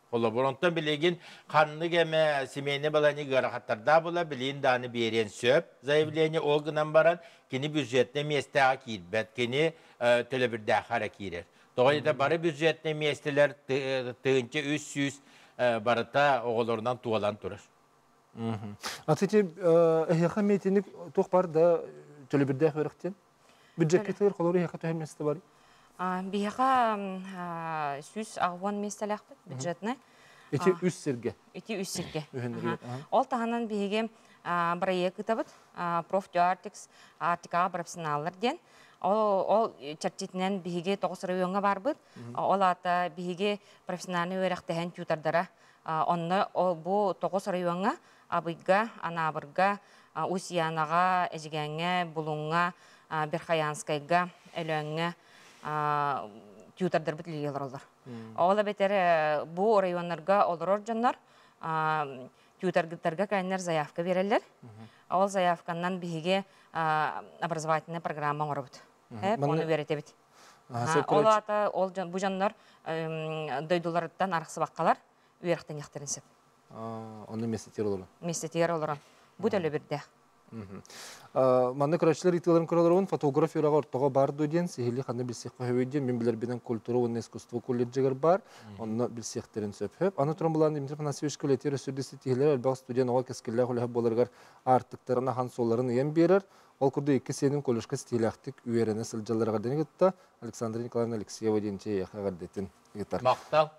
Kolabor bilgin kanlı geme semeyne balani garahtarda bola bilin danı beren söp zayıflığını olgunan baran kini bücretne meste akilbet kini telebirde harakirer. Dolayısıyla barı bücretne mesteler tığınca 300 barata oğullarından tuğalan durur. Atıcı ehyaha meytinlik toqbar da telebirde hörükten. Bücretke tığır kolor ehyaha töhemmesi bari. Bihaga süs ağvan mestelekbet bücretne. Eti üst sirge. Ити үссерге. Үһеннере, Ол таханан биһиге проект табыт профтеартикс артика профессионаллар ден. Ол чертитнен биһиге 9 районга барбыт. Ол ата биһиге профессиональный өрәктәһен тютардара. Онны бу 9 районга Абыйга, Анабырга, Усиянага, Эжигәнгә, Булунга, Берхаянскайга, Элөңгә тютардар бит лилерлар. Ола бетер бу районнарга олорор жаннар тютаргыттарга кайнар заявка берелер. Ол заявканнан биһиге образовательная программа орбут. Оны беретебит. Ола ата бу жаннар дойдулардан арыксы баккалар үеректен яктырынсып. Оны месетер олар. Месетер олар. Бу деле бирде. Манны көрәчләр итәләрен көрәләрен фотографиягә ортага бар дигән сихили ханны билсек койден мен билер бинен культура ва искусство колледжигер бар. Онны билсектерин сөпһеп, аны турымлан Дмитрий Панасевич коллективы сүдесе тиһләр албак студент ага кескелләр хулы булыргар артыктарына хан солларын ем берер. Ол күрдә ике сенин коллежка стиляхтык үерене сылҗалларга денегетта Александра Николаевна Алексеева денче яхагардетин гитар. Мактал.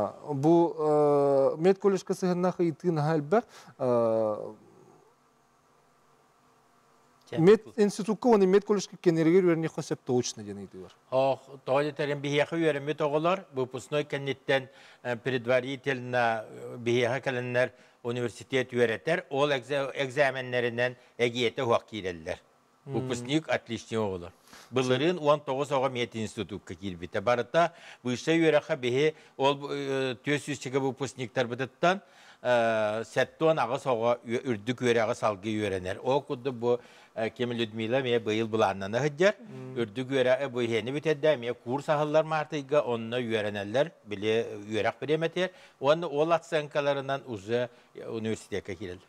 Бу мед коллежка сыгынна хыйтын халбак Мед институтка оны мед коллежка кенергер верне хосеп точно денейди бар. Тойлетерин бихяхы верме тоголар, выпускной кеннеттен предварительно бихяхы каленнер университет үеретер, ол экзаменлеринен эгиете хуак киреллер. Выпускник отличный оголар. Былырын 19 оға мед институтка кирбите. Барыта высшая үереха бихе ол төсүстегі выпускниктар бітіттан сәттуан ағыз оға үрдік өре ағыз алғы үйренер. О күдді бұ Кем Людмила ме быйыл буланнаны хыджар. Үрдік өре бу хені бітеді. Ме курс ағылар мартыйға онны үйренелер. Біле үйрек біреметер. Оны ол атсанкаларынан ұзы университетке келді.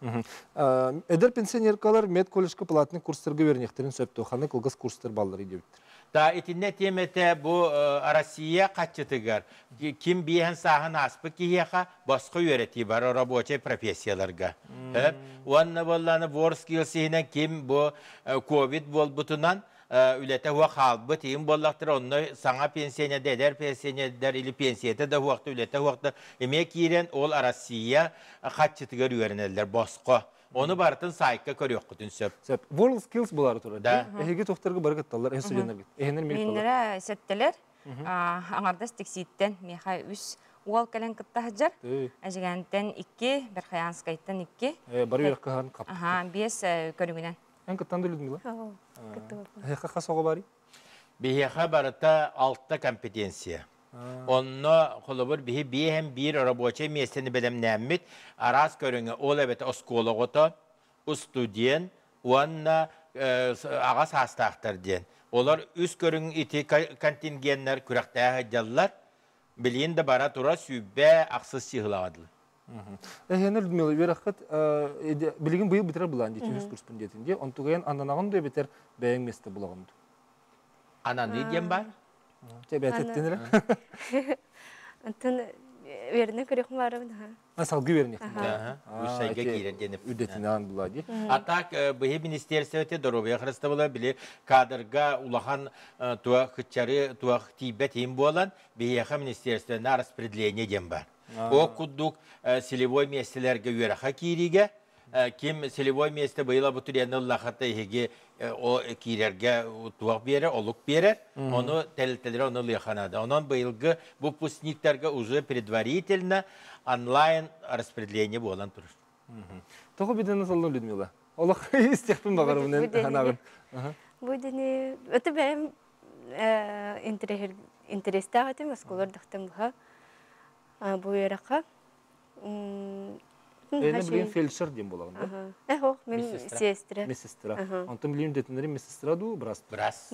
Эдер пенсионеркалар мед коллежка платный курстарга вернехтерин сөпту. Ханы кылгыз курстар баллары дебиттер. Да, итинне темете бу Россия качытыгар. Ким биен сахан аспы кияха басқа үйрети бар рабочий профессияларга. Уанна болланы ворскилсине ким бу ковид болбутунан үлете хуа халбы тиим боллақтыр онны саңа пенсияне дедер пенсияне или пенсияте да хуақты үлете хуақты эме кирен ол Россия качытыгар үйренелер басқа. Onu barıtın sayıkka körüyor kutun söp. World Skills bular turur. Da. Ehege tohtarga barıqattalar, estudiyanlar git. Ehenler melik talar. Minlere setteler. Аңарда стекситтен меха үс уол кален кытта хаджар. Ажигантен 2, Берхаянскайттан 2. Бары үйрекка харын кап. Бес көрүгүнен. Эн кыттанды Людмила? Эхе хасоға бари? Бехе барыта 6 компетенция. Онно холобор бихи биhem bir рабочий местени белем нәммит арас көрүңө ол эбет оскологото студент уанна агас хастактар ден. Олар үс көрүң ити контингенттер күрәктәге жаллар билин да бара тура сүббе аксыз сыгылагадылар. Эхенер Людмила верахат билигин быйыл битер булан дити үз корреспондентинде онтуган ананагын да битер бәйин месте булагымды. Ананы дем бар? Тебе аттенер. Антон верне көрөкм барым да. Салгы верне. Үсәйгә кирен денеп үдетинен булади. Атак быһы министерствоте здоровья хрыстабыла биле кадрга улахан туа хычары туа тибет им болан быһы министерствода распределение дем бар. О кудук селевой местелерге үераха кириге ким селевой месте быйла бутуряны лахата еге о кирерге туак бере, олук бере, оны тәлтелер оны лыханада. Онан быйылгы выпускниктерге уже предварительно онлайн распределение болан турur. Тоғы биден салды Людмила. Олақ истехпін бағарымнен ханағын. Бу дене өтө бәм интерестага тем сколар дактым ха. Бу ярака. Эне билген фельдшер дем болагында. Ох, мен сестра. Медсестра. Антон билген детенери медсестра ду брас.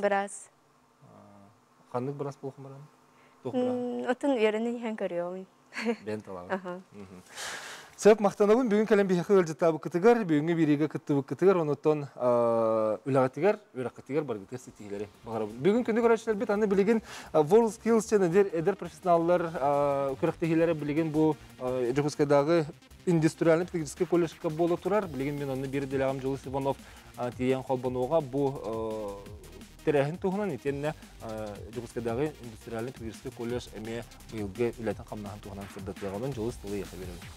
Брас. Ханнык брас болгон барам. Тох брас. Отун еренен хан көрөм. Бен талабы. Сөп мақтанабын бүгін кәлем бейхі өлжітабы күтігер, бүгінгі береге күттібі күтігер, оныттан үлағатығар, өрақатығар барғытығар сетігілері. Бүгін күнді көрәшілер бет, аны білеген WorldSkills және әдер профессионаллар көріқтігілері білеген бұл Жокускайдағы индустриальный педагогический колледжка болы тұрар. Білеген мен оны бері делағам Жолыс Иванов тиен қолбануға бұл тәрәхін туғынан етеніне Жокускайдағы индустриальный педагогический колледж әме ұйылғы үләтін қамнағын туғынан сұрдатығынан Жолыс тұлы еқі береді.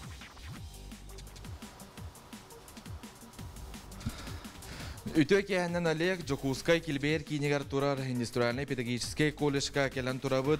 Үтөк яһаннан Олег Жокускай килбер кинегар турар индустриальный педагогический колледжка келен турабыт.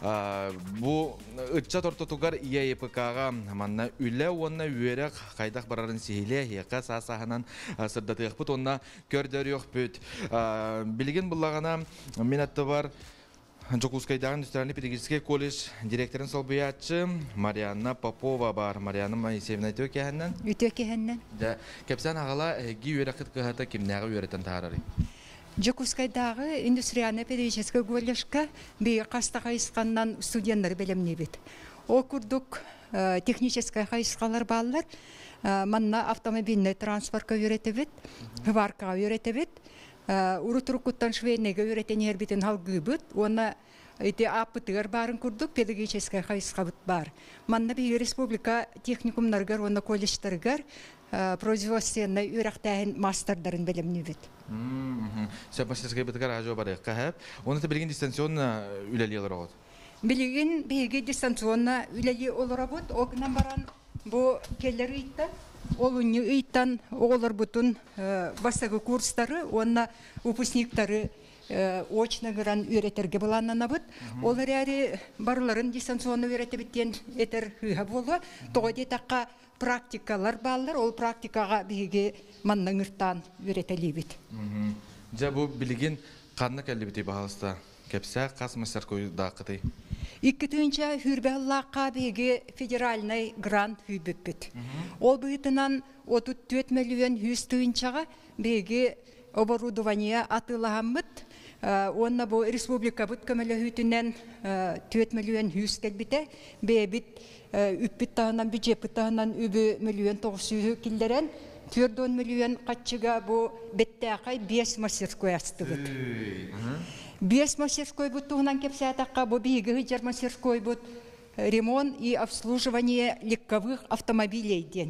Бу ытча тортотугар ИАПКга манна үле онна үерек кайдак барарын сихиле яка сасаханан сырдатыгыпыт онна көрдөрүк бүт. Билген буллагана минатты бар Жокускайдағы индустриальный педагогический колледж директорын солбуятчы Марианна Попова бар. Марианна Моисеевна үтөк яһаннан? Үтөк яһаннан. Да, кепсан ағала ги үйрәкіт кыхата кимнәғы үйрәтен тағарары? Жокускайдағы индустриальный педагогический колледжка бей қаста қайысқаннан студенттер белемне бет. Ол күрдік технический қайысқалар балылар, манна автомобильный транспортқа үйреті бет, хваркаға үйреті бет, Урутурукуттан швейнеге үйретен ербитін халғы бұд, оны апытығыр барын күрдік, педагогический қайысқа бұд бар. Манна бейгі республика техникумнарғар, оны колледжтарғар, производственный үйрақтайын мастerdарын білімні бұд. Сөп мастерскай бұдығар ажуа бары қағып, оны да білген дистанционна үләлі олар оғыд? Білген бейгі дистанционна үләлі олар бұд, оғынан баран бұл келері итті. Ол үні үйттан оғылар бұтын бастағы курстары, онына выпускниктары очно ғыран үйретерге боланына бұд. Олар әрі барларын дистанционны үйреті біттен етер үйі болу. Тоғыде таққа практикалар балылар, ол практикаға бейге манның ұрттан үйретелі біт. Жа бұл білген қанны кәлі біті бағалыста? Кәпсә қас мастер көйді қытай? Иккетінче хүрбәллаққа беге федеральный грант хүбіппіт. Ол бұйтынан 34 миллион хүстуінчаға беге оборудование атылағамыд. Онна бұл республика бұд көмілі хүтінен 4 миллион хүст кәлбіті. Бейбіт үппіт тағынан, бюджет тағынан үбі миллион 900 келдерен. 4 миллион қатшыға бұл беттәқай 5 мастерской астығыд. 5 мастерской бұд туғынан кепсәтаққа бұл бейгі 20 мастерской бұд ремонт и обслуживание легковых автомобилей ден.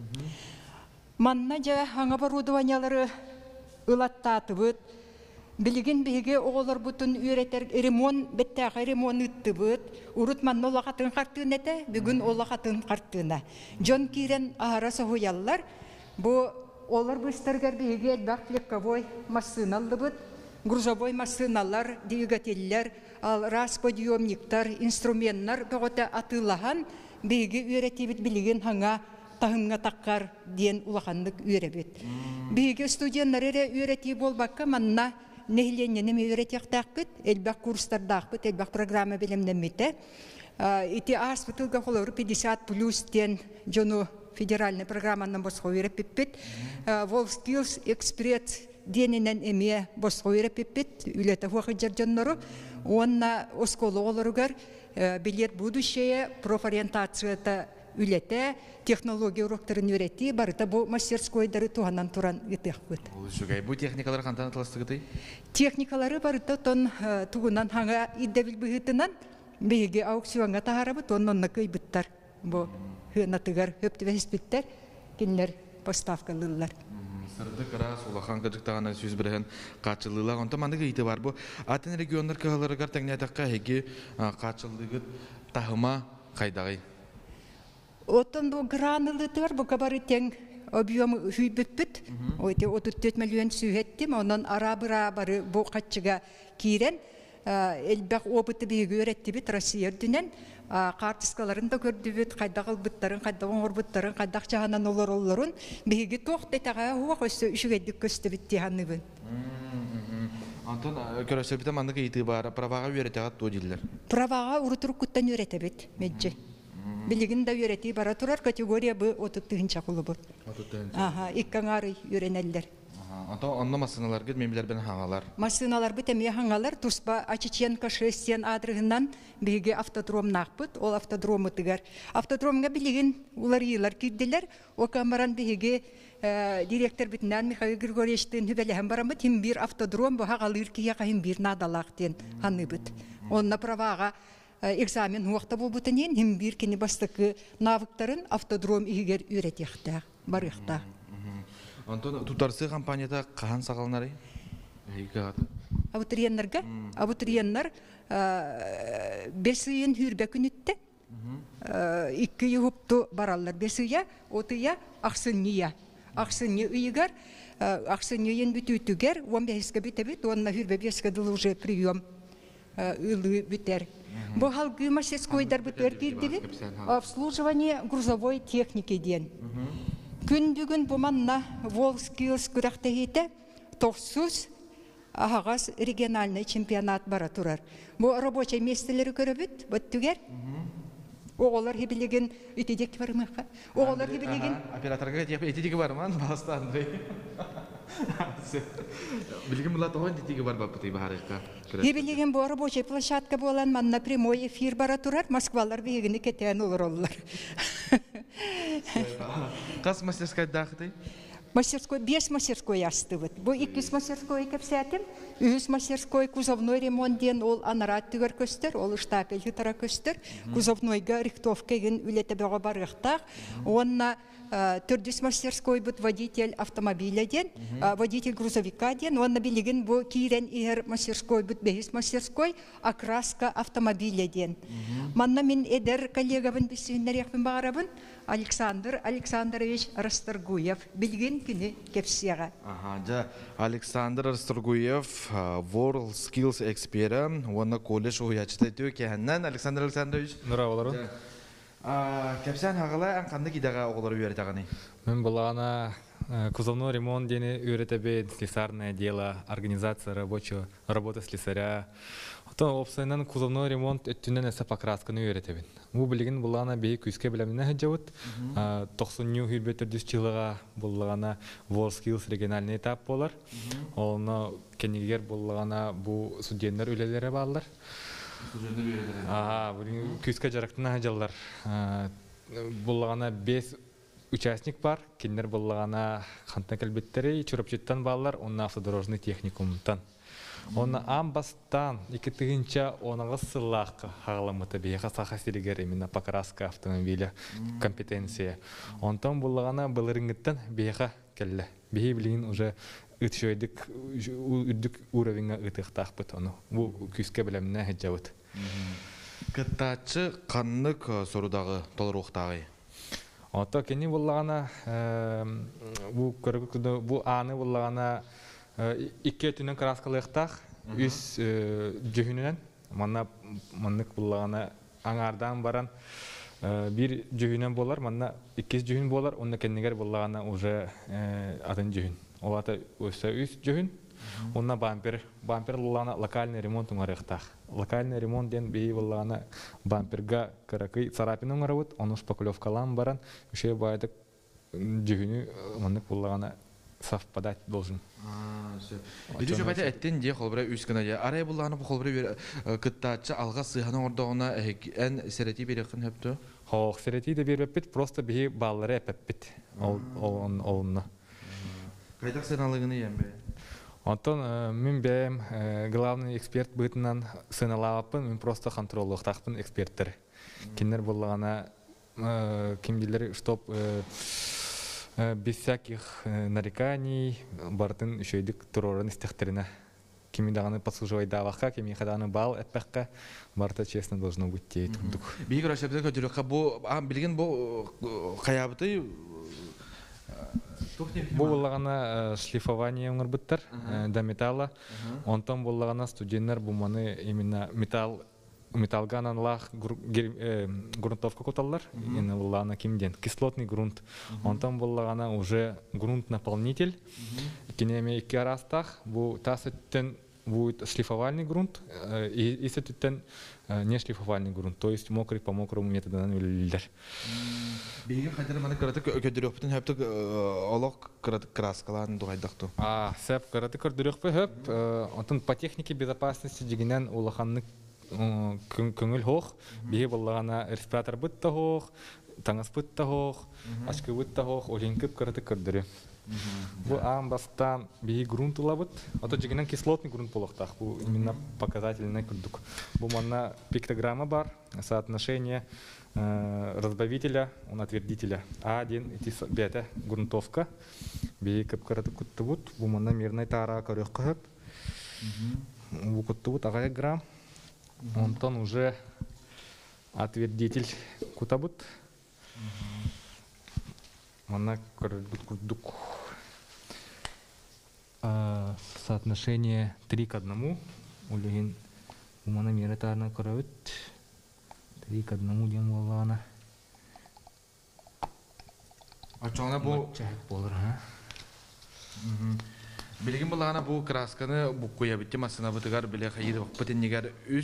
Манна жа аңа оборудованиялары ылаттаты бұд. Білген бейгі оғылар бұтын үйретер ремонт, беттәқай ремонт үтті бұд. Урут манна олақатын қартын әті, бүгін олақатын қартына. Жон кирен ағара соғуялар. Бұл олар бұстарғар бейгі әлбақ легковой машиналды бұд. Грузовой машиналар, двигателлер, расподъемниктар, инструменттар бұғыта атылаған бейгі үйретебет білген хаңа тағымға таққар ден ұлақандық үйребет. Бейгі студенттары үйретей болбаққа манна нехлененім үйретектақ бүт, әлбақ курстардақ бүт, әлбақ программа білімнеметі. Ити аспытылға қолауыры 50+ ден жону федеральный программанын босқа үйрепіп бүт. WorldSkills Express дененен эме босқа үйрепіп үлеті хуақы жаржаннары, онна осколы оларығар билет будущее, профориентацията үлеті, технология уроктарын үйреті, барыта бұл мастерскойдары туғаннан тұран үтіқ бұд. Бұл техникалар қантан атыласты ғытай? Техникалары барыта тон туғынан хаңа иддевіл бұғытынан бейге аукционға тағара бұд, оннанна көй бұттар. Бұл хынатығар өпті вәспіттер, кенлер поставкалылар. Сырды қырас, олақан қыжықтағана сөз бірген қатшылылар. Онта мандығы үйті бар бұл. Атын регионлар кығаларығар тәңне атаққа әге қатшылығы тағыма қайдағай? Оттан бұл гранылыты бар, бұл қабары тең объемы үйбіппіт. 34 миллион сүйеттім, онан ара-бұра бары бұл қатшыға кейрен. Әлбәқ опыты бейгі өретті біт Россия дүнен. Қартысқаларын да көрді біт, қайдақ ұлбыттарын, қайдақ оңырбыттарын, қайдақ жағанан олар-оларын бейгі тоқтай тағая хуақ өсі үшігедік көсті біт дейханы бін. Антон, көрәсел біті маңдығы еті бар, праваға өреті ағат то дейлер? Праваға ұрытырық күттен өреті біт, мәджі. Білігін да өреті бара тұрар, категория бұ 30-інші құлы бұд. 30-інші? Иккан ары өренәлдер. Онно машиналар гид мемлер бен хаңалар. Машиналар бит эме хаңалар туспа Ачиченко 6 адрыгынан биге автодром нақпыт. Ол автодромы тигәр. Автодромга билеген улар йылар кирделәр. О камеран биге директор битнән Михаил Григорьевичтен хүбәләһәм барамы тим бир автодром бу хагалыр кия кайын бир надалактен ханы бит. Онна правага экзамен уақта булбутынен хим бир кини бастыкы навыктарын автодром игер үйрәтәхтә барыхта. Антон тутарсы компанияда кахан сагалнары? Абутуриеннар бесыйын хүрбә күнүттә. 2 юпту бараллар бесыя, отыя аксынния. Аксынния ыйгар, аксынниен бүтүтүгәр 15-ке битәбит, онна хүрбә 5-ке дыл уже прием ылы битәр. Бу халкы мастерскойдар битәр бирде. Обслуживание грузовой техники ден. Күн бүгін бұманна WorldSkills күрәқтәйті 900 ағағас региональный чемпионат бара тұрар. Бұл рабочий местелері көрібіт, бұт түгер. Оғылар хебілеген үтедек бар мұққа. Оғылар хебілеген... Операторға үтедегі бар ма? Баста Андрей. Білген бұла тоғын үтедегі бар ба бұты бағарыққа? Хебілеген бұл рабочий площадка болан манна прямой эфир бара тұрар. Москвалар бейгіні кетен олар олар. Қас мастерскай дақыдай? Мастерской, 5 мастерской астывыт. Бу 200 мастерской кепсәтем, 100 мастерской кузовной ремонт ден ол анарат түгер көстер, ол штапель хитара көстер, кузовнойга рихтовка ген үлете бәға барықтақ. Онна 400 мастерской бут водитель автомобиля ден, водитель грузовика ден, онна билеген бу кирен игер мастерской бут 5 мастерской, окраска автомобиля ден. Манна мен эдер коллегабын бисіннер яқпын бағарабын, Александр Александрович Расторгуев билген күні кепсияға. Александр Расторгуев, WorldSkills эксперті, оны колледж ұячыда төе кәхіннен. Александр Александрович. Нұра оларын. Кепсиян ағылай әнқанды кедеға оғылары үйерді ағаны? Мен бұлағана кузовной ремонт дені үйретебе слесарное дело, организация работы слесаря. Опсайнан кузовной ремонт өттүнен эсэ покрасканы үйретебен. Бу билген булана бей күскө билемине хаҗабыт. 90 хүрбөтөрдүс жылыга буллагана WorldSkills региональный этап болар. Оны кенигер буллагана бу студенттер үлелере барлар. Бу күскө жарактына хаҗаллар. Буллагана 5 участник бар. Кеннер буллагана хантна келбеттери чурапчыттан баллар, онна автодорожный техникумтан. Оны амбастан, икетігінші оныңыз сыллаққа ғаламыты бейіға сақасилігер именно покраска автомобиля компетенция. Онтан бұлығана бұлырыңыттан бейіға кәлі. Бейі білігін уже үтшөйдік үддік уровенға үтіқтақ бұт оны. Бұл күске біліміне әджауыт. Кыттачы қаннық сорудағы толыр оқтағы? Онта кені бұлығана бұл аны бұлығана Икке түнен краскалықтақ, үс жүхінінен, маннық бұллағана аңардан баран бір жүхінен болар, манна 2 жүхін болар, онна кеннегер бұллағана уже атын жүхін. Ол аты өсі үс жүхін, онна бампер бұллағана локальный ремонт ұңарықтақ. Локальный ремонт ден бейі бұллағана бамперға қарақы царапин ұңарауыт, оны спаклевкалан баран, үше байдық жүхіні маннық бұллағана совпадать должен. Үйді жобайда әттен де қолбыра өскіна де. Арай бұлағаны бұл қолбыра күттачы алға сыйханы ордағына ән сәрети берекін өпті? Хоқ, сәрети де бербеппет, просто бейі баллары әппет олынна. Қайдақ сыналығыны ем бе? Онтон, мен бәйім главный эксперт бұйтынан сыналапын, мен просто контроллықтақпын эксперттер. Кеннер бұлағана кемделері, чтоб без всяких нареканий бартын үшөйдік тұрорын істіқтеріне. Кеми дағаны подслуживать даваққа, кеми қаданы бал әппәққа, барта честно должно быть тей тұрдық. Бейгір ашапты көтіріққа, білген бұл қаябыты? Бұл болағана шлифование оңыр бұттар, да металла. Онтан болағана студенттер бұманы именно металлга аналах грунтовка коталлар, ені лана кимден, кислотный грунт. Онтан болағана уже грунт-наполнитель. Кенеме 2 арастах, бұл тасыттен будет шлифовальный грунт, и сеттен не шлифовальный грунт, то есть мокрый по мокрому методу үлілдер. Беги хадыр маны кыраты көдөрөктүн хөптүк олок кыраты краскаларын дугайдакту. Сеп кыраты көрдөрөкпү хөп. Отун по технике безопасности дигенен улаханны көңүл хох. Беги боллагана респиратор бытта хох, таңас бытта хох, ашкы бытта хох, оленкип кыраты көрдөрө. Бу амбастан беги грунт лабыт. Ото дигенен кислотный грунт болохтак. Бу именно показательный көрдүк. Бу манна пиктограмма бар, соотношение разбавителя, он отвердителя. А1 эти бета грунтовка. Беги кып кыраты куттубут. Бу манна мирный тара көрөк хөп. Бу куттубут агай грамм. Онтон уже отвердитель кутабут. Манна курдук. Соотношение 3:1. Улегин умана меретарна коровит. 3:1 дем болана. Ачана бу болор, а? Билген болана бу красканы бу коя битти масына бутыгар биле хайды бутеннигер үс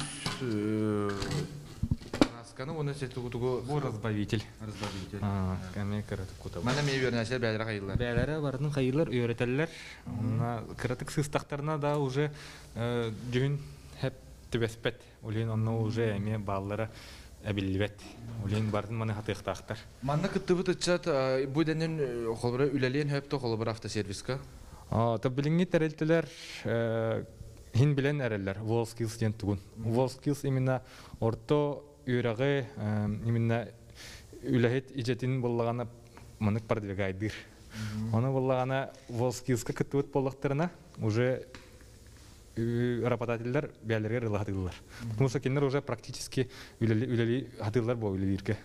красканы оны сетугутугу Бу разбавитель. Разбавитель. Каме кыраты кутабут. Мана ме вернәсә бәләре хайылар. Бәләре барын хайылар өйрәтәләр. Онна кыратык сыстактарына да уже жүн хеп төбәспәт. Улен онны уже эме баллары әбилбәт. Улен барын маны хатыктактар. Манна кыттыбыт ичат бу денен холбара үләлен хепте холбара автосервиска. Табилинги тәрелтеләр хин белән әрәләр. Волскилс дигән тугын. Волскилс именно орто үйрәгы именно үләһет иҗатин буллаганы монык продвигайдыр. Аны буллаганы Волскилска кыттыбыт боллактарына уже работодательләр бәләргә рыладылар. Потому что кинер уже практически үләли хатылар бу үләлиркә.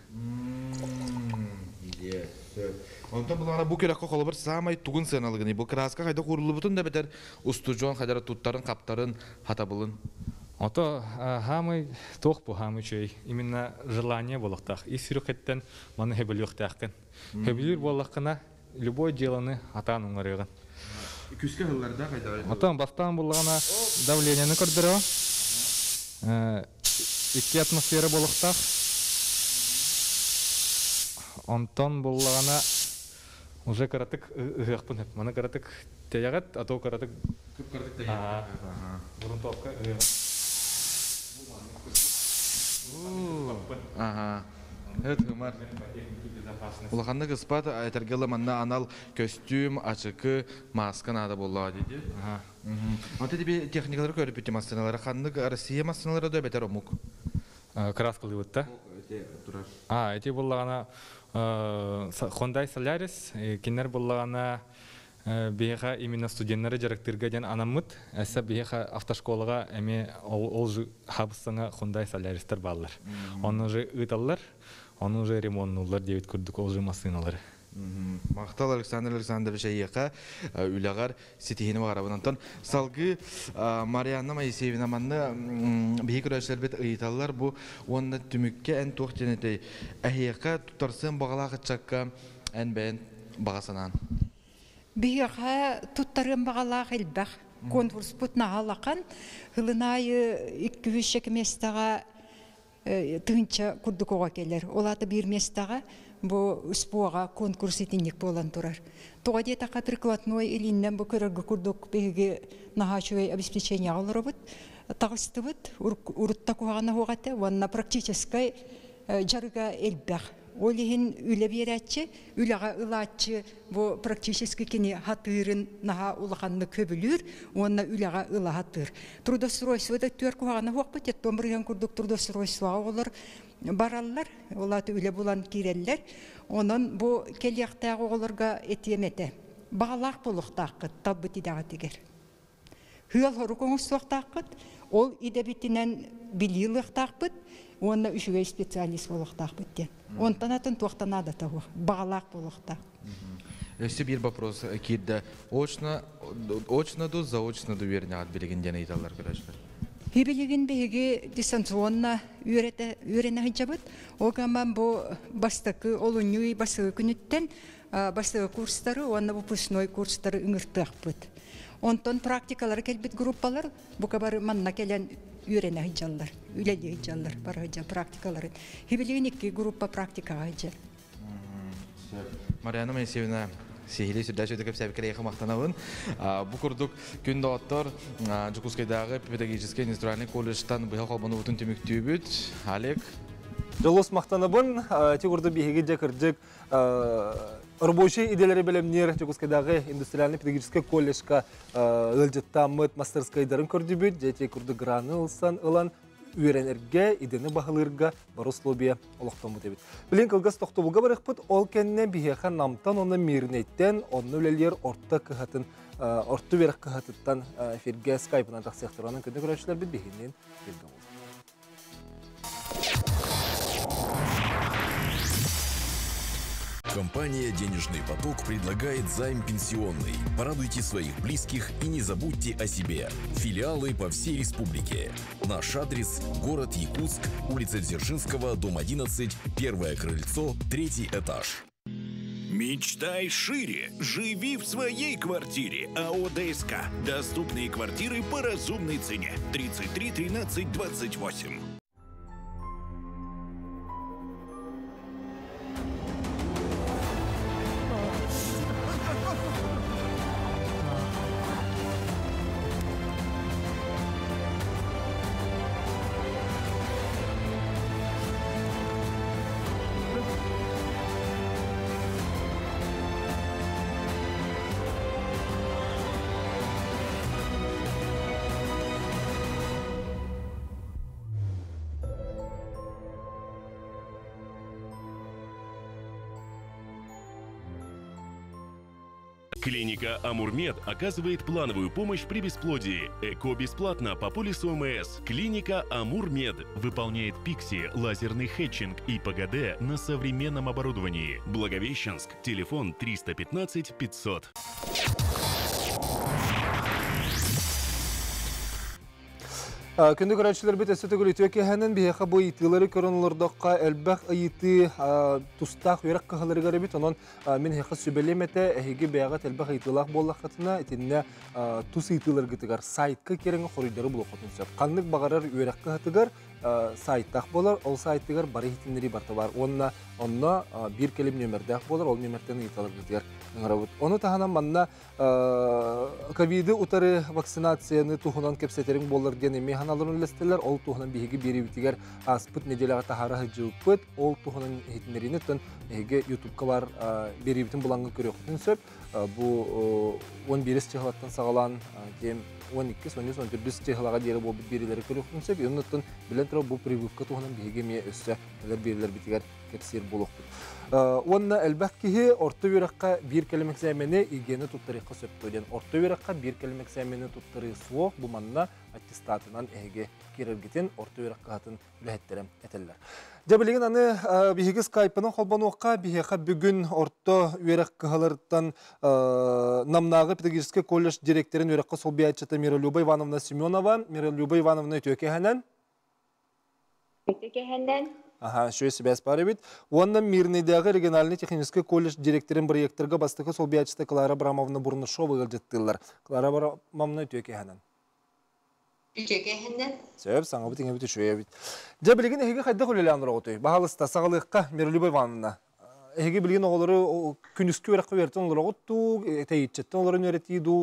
Онтон булгана бу керәк холбар самай тугын сыналыгын. Бу краска кайда курылыбытын да бетер устужон хадара туттарын каптарын хатабылын. Ото хамы тох бу хамы чей. Именно желание болактак. И сюркеттен маны хебелюктаккан. Хебелюр болакына любой деланы атан уңарыгын. Күскә хылларда кайда. Атан бастан булгана давлениене көрдөрө. 2 атмосфера болактак. Онтон булгана уже каратык ыгыкпын. Маны каратык тәягат, а то каратык күп каратык тәягат. Грунтовка. Это хумар. Улаханны кыспат айтергелы манна анал костюм, ачыкы, маска надо болла диде. Вот эти техникалар көрүп бите машиналар. Ханны Россия машиналары да бетер омук. Краскалы бутта. Эти буллагана Hyundai Solaris, кинер буллагана беха именно студентлары жарыктырга ден анамыт, әсә беха автошколага эме ол хабысыңа Hyundai Solaris-тар баллар. Оны уже ыталлар, оны уже ремонтнулар девит күрдүк ол же машиналары. Мактал Александр Александрович Аяка үләгәр ситихине барабыннан салгы Марианна Моисеевна манны бии көрәшләр бит ыйталлар бу онны түмүккә эн тохтенете Аяка тутарсын багалак чакка эн бен багасанан Биха туттарын багалак илбах конкурс бутна халакан хылынай 2-3 местага тынча курдукога келер олаты бир местага бу успуга конкурс итинник болан турар. Тога дета прикладной илиннен бу көрөргө курдук беги нахачуй обеспечение алырбыт. Тагыстыбыт урутта кугана хугата ванна практической жарга элбах. Олихин үле берәтче, үлега ылатчы бу практически кини хатырын наха улаханны көбүлүр, онна үлега ыла хатыр. Трудоустройствода төр кугана хугапыт, томрыган курдук трудоустройство олар бараллар, олаты үле булан киреллер. Онон бу келияктагы оларга этемете. Багалак болуктакыт табыты дагы тигер. Хыал хорукоңустуктакыт, ол идебитинен билилыктакыт, онна үшүгө специалист болуктакыт ден. Онтанатын туактанада тагы багалак болуктак. Если бир вопрос кирде, очно ду заочно ду вернят билигинден айталар көрөшлөр. Хибилигин беги дистанционно үйренә жабыт. Огаман бу бастакы олунюй басы күнүттен басы курстары, онна выпускной курстары үңүртөкпүт. Онтон практикалар келбит группалар бу кабар манна келен үйренә жаллар, үлеле жаллар бар жа практикалар. Хибилигин 2 группа практикага жа. Марьяна Моисеевна сихили сүрдәш өтөкөп сәбикәле мактанабын. Бу курдук күн доктор Жукускайдагы педагогический индустриальный колледжтан быел калбаны утун төмүктүүбүт. Олег Жолос мақтанабын, тегурды бейге жакырдык рабочий иделері білімнер Жукускайдагы индустриальный педагогический колледжка ылжыттамыт мастерскайдарын көрдүбүт, жете курды граны ылсан ылан үйренерге, идені бағылырға бар условия олықтамы дебет. Білен кылгас тоқтыбылға барықпыт, ол кәнне бейеқан намтан, оны мирнеттен, оны өлелер орта кығатын, орта верақ кығатыттан эфирге скайпынан тақсияқтыранын күнді көрәшілер бет бейгеннен келген болды. Компания «Денежный поток» предлагает займ пенсионный. Порадуйте своих близких и не забудьте о себе. Филиалы по всей республике. Наш адрес – город Якутск, улица Дзержинского, дом 11, первое крыльцо, 3-й этаж. Мечтай шире. Живи в своей квартире. АО ДСК. Доступные квартиры по разумной цене. 33 13 28. Клиника «Амурмед» оказывает плановую помощь при бесплодии. ЭКО бесплатно по полису ОМС. Клиника «Амурмед» выполняет ПИКСИ, лазерный хетчинг и ПГД на современном оборудовании. Благовещенск. Телефон 315 500. Күнді көрәтшілер бет әсеті көлітеу кәхәнен бейеқа бұл итілері көрінлердіққа әлбәқ айыты тұстақ өрек қағылары ғары бет. Онын мен хеқа сөбелеметі әйге бейағат әлбәқ айтылақ болаққатына әтінне тұс итілер гітігар сайтқа керіңі қоридары бұл оқытын сөп. Қанлық бағарар өрек қағытығар сайттақ болар, ол сайттығар бары хитінлері барты бар. Онына бір келім нөмірдәқ болар, ол нөмірден итілер гітігар. Оны тағанан манна ковиды ұтары вакцинацияны туғынан кепсетерің болар дені механаларын үлестелер, ол туғынан бейгі бері бітігер аспыт неделяға тахара жылпыт, ол туғынан хитінлеріне түн ютубқа бар бері бітін бұлаңғы көрі құтын сөп. Бұл 11 чехалаттан сағалан, 12-13 чехалаға дері бұл берілері көрі құтын сөп. Еннеттін білен тұрау бұл прививка туғынан бейгі ме өсі берілер бітігер кепсер болуқ бұд. Онна әлбәқ кейі орта өріққа бір кәлім экзамені егені тұттарыққа сөптөден. Орта өріққа бір кәлім экзамені тұттары суық бұманна аттестатынан әйге керергетін орта өріққа атын үләхеттерім әтелілер. Жабілеген аны бейгі скайпының қолбануыққа бейеқа бүгін орта өріққа ғаларыттан намнағы педагогический колледж директорын өріққа сол бейатчаты Миролюба Ивановна Семенова. Миролюба Ивановна төкехәнен? Төкехәнен. Шөй себәс бар бит. Оннан Мирнейдегі региональный технический колледж директорын проекторға бастықы сол бейатчаты Клара Абрамовна Бурнышова ғылжеттілер. Клара Абрамовна төкехәнен. Төкехәнен. Сөп, саңа бұтыңа біті шөй бит. Жа білген әйге қайда құлелі андыра ғытой. Бағалыста сағалыққа Миролюба Ивановна. Әйге білген оғылары күніскі өраққа өрттен олар ғытту, тәйітчеттен оларын өретейду.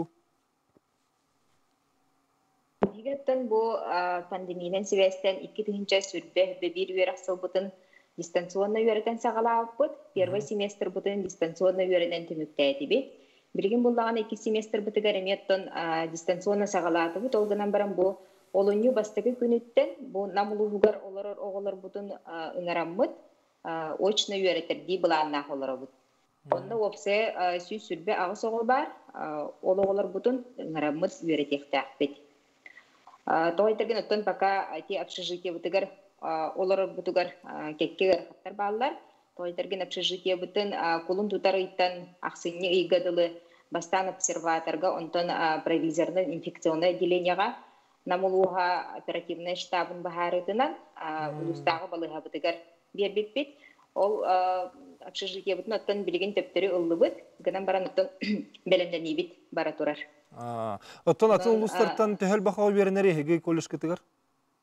Дигеттен бұл пандемиядан себестен 2-тігінші сүрбе бір өрек сыл бұтын дистанционно өретен сағалап бұд. Первый семестр бұтын дистанционно өретен түміктәді бет. Бірген бұлдаған 2 семестр бұтығар еметтен дистанционно сағалаты бұд. Олғынан баран бұл олыны бастығы күніттен бұл намылуғығар оғылар бұтын ұңарамыд. Очны өретерді бұланнақ олары бұд. Онда опсы сүй сүрбе ағыс оғыл бар. Ол оғылар бұтын ұңарамыд өретекті ақпет. Тоғайтырген өттен пока те общежитие бұтығар олар бұтығар кеккегер қаттар балылар. Тоғайтырген общежитие бұтын қолын тұтар ұйттан ақсыны үйгадылы бастан обсерваторға, онтан провизорның инфекционный отделенияға намылуға оперативный штабын бағарытынан ұлыстағы балыға бұтығар бербет-бет. Ол общежитие бұтын өттен білген төптері ұлы бұд, ғынан баран өттен бәлемден ебет бара тұрар. Оттон атын улустардан төхел бақау берінер ехеге колледж кетігер?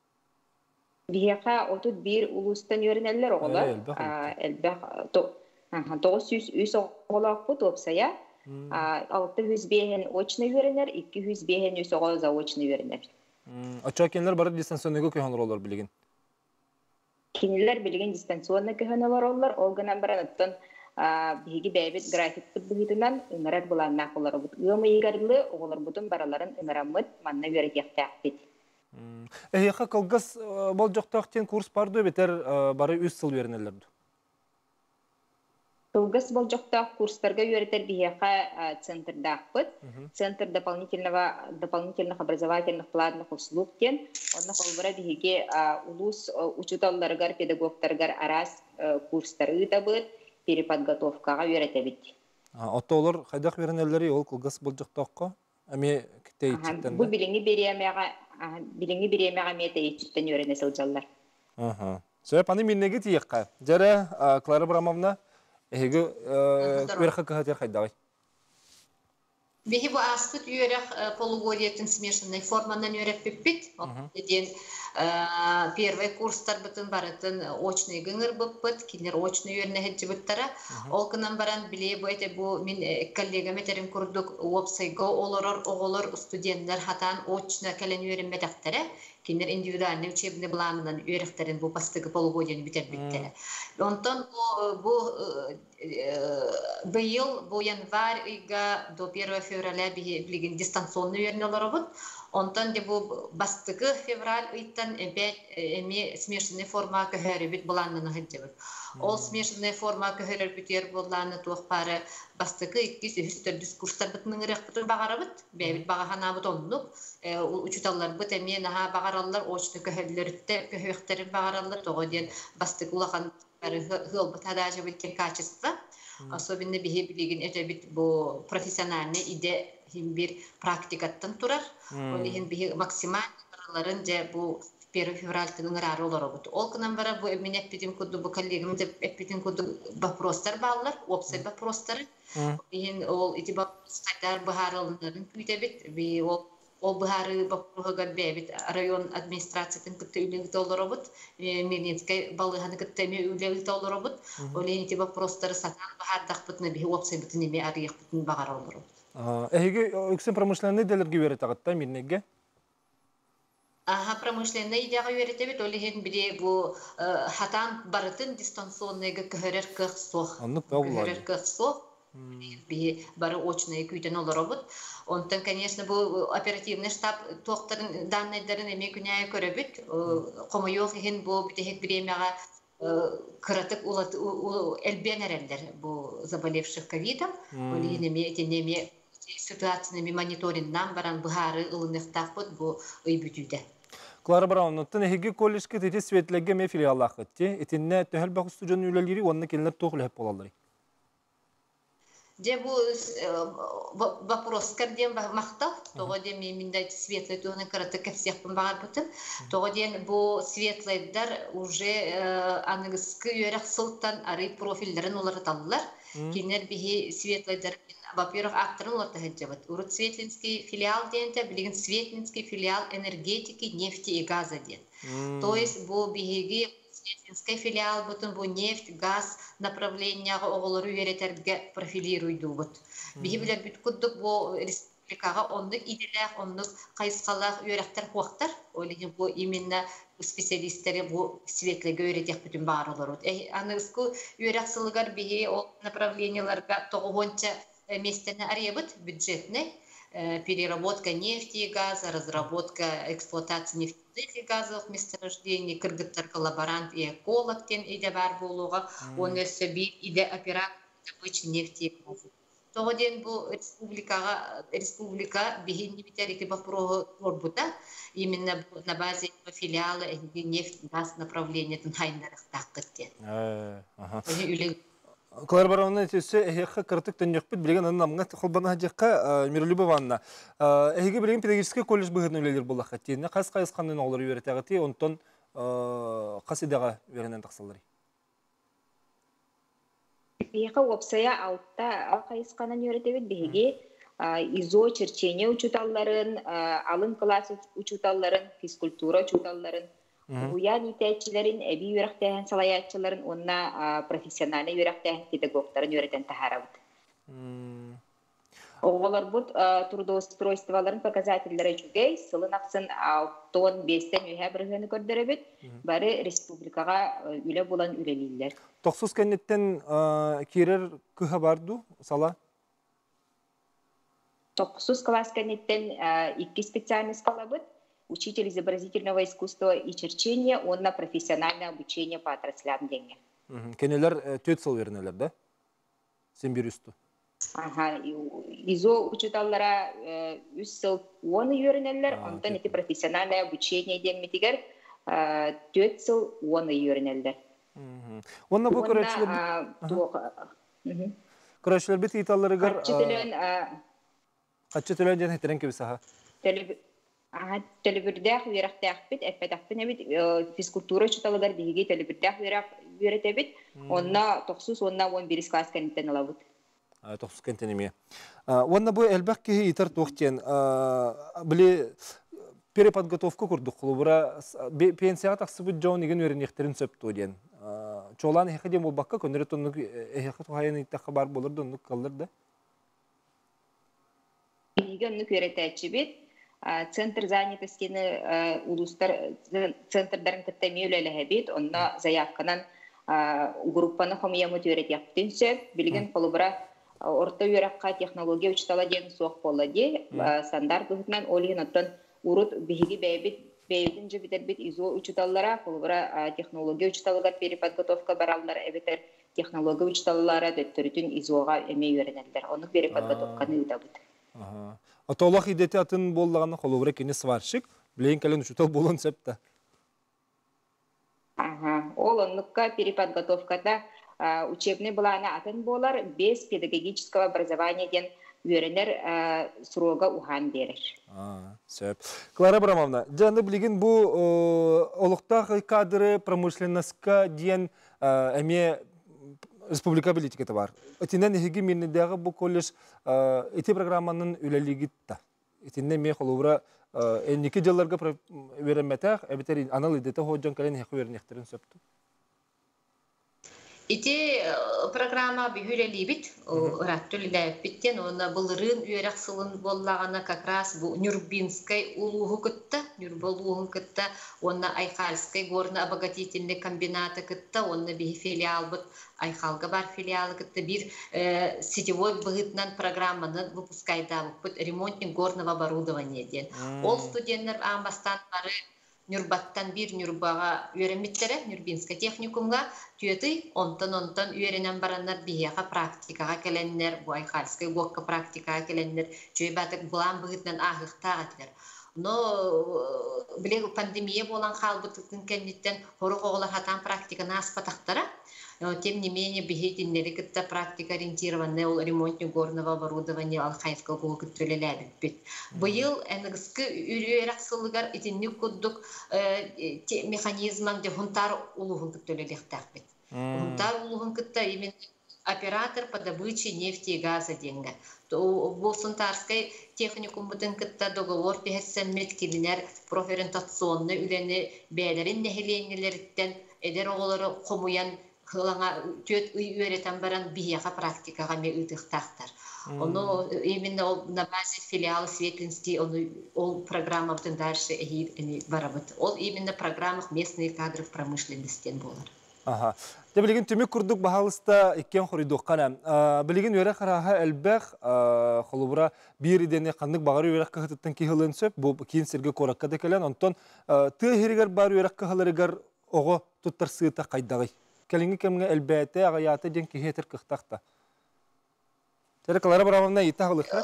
Бияқа отут бір улустан өрінелер оғылар. 900 оғылақ бұд опсая. 600 бейін очны үйерінер, 200 бейін үс оғы заочны үйерінер. Ача кенлер бары дистанционныйга көйханыр олар билеген. Кенелер билеген дистанционны көйханылар олар, олғынан баран ыттан биги бәйбет график бұдбығытынан ыңырар бұланнақ олар бұд. Үмі егерлі оғылар бұдын бараларын ыңырамыд, манна үйерек яқтақ бет. Эйха калгас бол жоқтақтен курс барды бетер бары 3 сыл вернелерді. Кылгас бол жоқтақ курстарға үйретер бияқа центрдақ бұд. Центр дополнительных образовательных платных услуг кен. Онна қолбыра биге улус учуталларгар, педагогтаргар арас курстары да бұд, переподготовкаға үйрете бит. Отта олар қайдақ вернелері ол кылгас бол жоқтаққа? Әме кітей читтен Бұл біліңі беремеға мете ечіттен үйрене сылжалар. Сөйіп, аны миннеге тиекқа. Жәрі, Клара Брамовна, Эһиге үрәхә кәһәтер хайдавай. Беһи бу аспыт үрәх полугодиятын смешанный форманнан үрәп биппит. Ден первый курстар бутын баратын очный гыңыр биппит, кинер очный үрнә һәҗибеттәре. Ол кынан баран биле бу әйтә бу мин коллегам әтерин курдук вебсайга оголор студентлар хатан очна кален үрәмә дәфтәре. Кинер индивидуальный учебный планынан үйрәхтерин бу пастыгы полугодияны битер битте. Онтон бу быйыл бу январь айга до 1 февраля билеген дистанционный үйрәнеләр бут. Онтон де бу бастыгы февраль айттан эме смешанный форма көһәре бит буланнан һәҗәбет. Ол смешанный форма көһәре битер буланны тугпары бастыгы 200 дискурстар битнең рәхбәтен багарабыт. Бәбит багахана бут онлык. Учуталлар бит эме наһа багараллар очты көһәлләртә көһәхтәрен багараллар тогыден бастыгы улахан хыл бит хадажы бит качество. Особенно биһи билеген эте бит бу профессиональный иде bir praktikattан турар. Олиһин биһи максималларын же бу 1 февральтын ыңырары олар бут. Ол кынан бара бу мен эппитин куду бу коллегам деп эппитин куду вопростар баллар, опсай вопростары. Олиһин ол ити вопростар бахараларын күтебит. Би ол бахары вопросга бебит район администрациясын кытты үлеги олар бут. Менинскай балыганы кытты үлеги олар бут. Олиһин ити вопростары сатан бахардак бутны биһи опсай бутны ме арыйык бутны багара олар. Эһиге үксен промышленный делерге үйрәтә гытта миннеге. Промышленный идега үйрәтә бит олиһин биде бу хатан барытын дистанционныйга көһәрер кыхсох. Көһәрер кыхсох. Би бары очный күйтен олар бут. Онтан, конечно, бу оперативный штаб тоқтарын данныйларын эме күнәе көрә бит. Комойох иһин бу битеһек биремәгә кыратык улат элбенерендер бу заболевших ковидом. Олиһин эме тенеме ситуацияны мониторингнан баран быһары ылыныктак бут бу ый бүтүдө. Клара Браун, тенеге коллежге тете светлеге ме филиаллах кетти. Этинне төһәл бак студент үлелери онны келнеп тоглы хеп болалар. Де бу вопрос карден мактал, тогоден миндә светлый туганы карата кепсех багар бутын. Тогоден бу светлыйдар уже аныгыскы йөрәк сылтан ары профильдерин улар таллар. Кинер биһи светлыйдар во-первых, акторын олар тәһәҗәбәт. Урут Светлинский филиал дигәндә билеген Светлинский филиал энергетики, нефти и газа дигән. То есть бу биһиге Светлинский филиал бутын бу нефть, газ направлениягы оголору үйрәтәргә профилируйды бут. Биһи белән бит куддык бу республикага онлык иделәр, онлык кайскалар үйрәктәр хуактар. Олиһин бу именно специалисттары бу светлеге үйрәтәк бүтән барылар. Аныску үйрәксылыгар биһи о направленияларга тогонча местная аребут бюджетный, переработка нефти и газа, разработка эксплуатации нефтяных и газовых месторождений, кыргыттар коллаборант и эколог тен иде бар болуга, он өсөби иде оператор добычи нефти и газа. Тогоден бу республика бигинни битерики бапрого орбута, именно на базе филиала нефть газ направления тен хайнарах таккытте. Клара Браунна төсө эхе кыртык төнөкпүт билген анамга холбана жакка Мирлюбованна. Эхеге билген педагогический колледж быгырны үлелер булла хатыны кайсы кандай оглар үйрәтәгәти, онтон касыдага беренен таксаллары. Эхе опсая алтта кайсыканан үйрәтәбит биге изо черчение учуталларын, алын класс учуталларын, физкультура учуталларын, Уян итәчиләрен, әби юрактәһен салаятчыларын, онна профессиональный юрактәһен педагогтарын өйрәтән тахарабыт. Оғылар бұд трудоустройстволарын показательдері жүгей, сылын ақсын 6-5-тен үйе біргені көрдері бет, бары республикаға үлі болан үлелейлер. Тоқсыз кәнеттен керер күхі барды, сала? Тоқсыз класс кәнеттен 2 специальность қалабыд, учитель изобразительного искусства и черчения, онна профессиональное обучение по отраслям деньги. Кенелер төт сыл вернелер, да? Сен бір үсті? Ага, изо учиталлара 3 сыл 10 үйренелер, ондан эти профессиональное обучение демметигер 4 сыл 10 үйренелер. Онна бұл көрәшілер бет италларыгар қатшы төлен ден хетерен кебісаға? Телебирдәх үйрәқтәқ бит, әппәтәқпен әбит, физкультура учиталлар бейге телебирдәх үйрәт әбит, онна 9-11 класс кәнеттен алабыд. Тоқсыз кәнтенеме. Онна бұл әлбәқ кеге итар тоқтен, біле переподготовка күрдік құлыбыра, пенсияға тақсы бұд жауын еген өрін ехтерін сөпті оден. Чоғланы хеқеден бұл баққа көнірі тоннық әхеқі тұхайын иттаққа бар болырды, оннық қалырды? Еген нүк өрәтәтші бет, центр занятостені улустар, центрдарын кіттәме өләлі әбет, онна заявканан группаны хомиямыт өрәт яқтын сөп, білген құлыбыра орта үйраққа технология учтала ден соқ болы де, стандарт бұғытынан олығын оттан урут бейгі бәйбетін жібітер бет изо учталлара, құлыбыра технология учталыға переподготовка баралдар әбетер технология учталлара дөттірітін изоға әме үйренелдер. Оны переподготовканы үдабыд. Атолақ идеті атын болдағаны құлыбыра кені сваршық, білейін кәлін учтал болын сөпті. Ол онлыққа переподготовкада учебный балана атын болар, без педагогического образования ден үйренер сроға ухан берер. Сөп. Клара Абрамовна, жанды білген бұл олықтағы кадры промышленностьқа ден әме республика билетикеті бар. Этинен ехеге менедегі бұл колледж эти программаның үлелігітті. Этинен ме қолуыра Энники жылларга веремметах, эбитер анал идете ходжан кален хеку вернехтерин сөптү. Ити программа бихүлелибит, раттулиләпиттен, оны былырын үйерек сылын боллағана как раз bu Нюрбинской улуғы күтті, Нюрболуғын күтті, оны Айқальской горны обогатительный комбинаты күтті, оны бихи филиал бұд, Айқалға бар филиалы күтті, бір сетевой бұғытнан программаны выпускайда бұд ремонтник горного оборудования ден. Ол студенттер амбастан бары Нюрбаттан bir Нюрбаға үйренметтері, Нюрбинска техникумға түйеті, онтан үйренен барандар бияға практикаға келеннер, bu Айқальскай гоққа практикаға келеннер, жөй бәтік бұлан бұғытнан ағықтаға тілер. Но біле пандемия болан қалбытықтың кәнеттен хорық оғылар хатан практиканы аспатақтара, тем не менее, бихетиннери кытта практика ориентированная ол ремонтник горного оборудования Алхайского гол күттөлеләбит бит. Быйыл энергиски үрерак сылыгар итинник куддук механизман де хунтар улугун күттөлелектак бит. Хунтар улугун кытта именно оператор по добыче нефти и газа деньга. Бу Сунтарской техникум бутын кытта договор пехетсеммет килинер профориентационный үлени бәлерин нехиленелерден эдер оголору комуян Хылаңа төт үйретен баран бияға практикаға ме үтіқтақтар. Оны именно на базе филиала Светлинский, ол программа бұтын дальше барабыт. Ол именно программах местные кадры в промышленностен болар. Ага. Білген түмек күрдік бағалыста еккен құридық қана. Білген өре қараға әлбәқ қолыбыра бір едене қандық бағары өре қағыттың кейхілін сөп, бұл кейін серге қораққа да келен, онтон тұғырығар бар өре қағылырығар оғы тұттар сыйта қайдағай. Кәлінгі кәміңе әлбәті ағаяты ден кейхетір қықтақта. Тәрі Клара Абрамовна еті ғылыққа?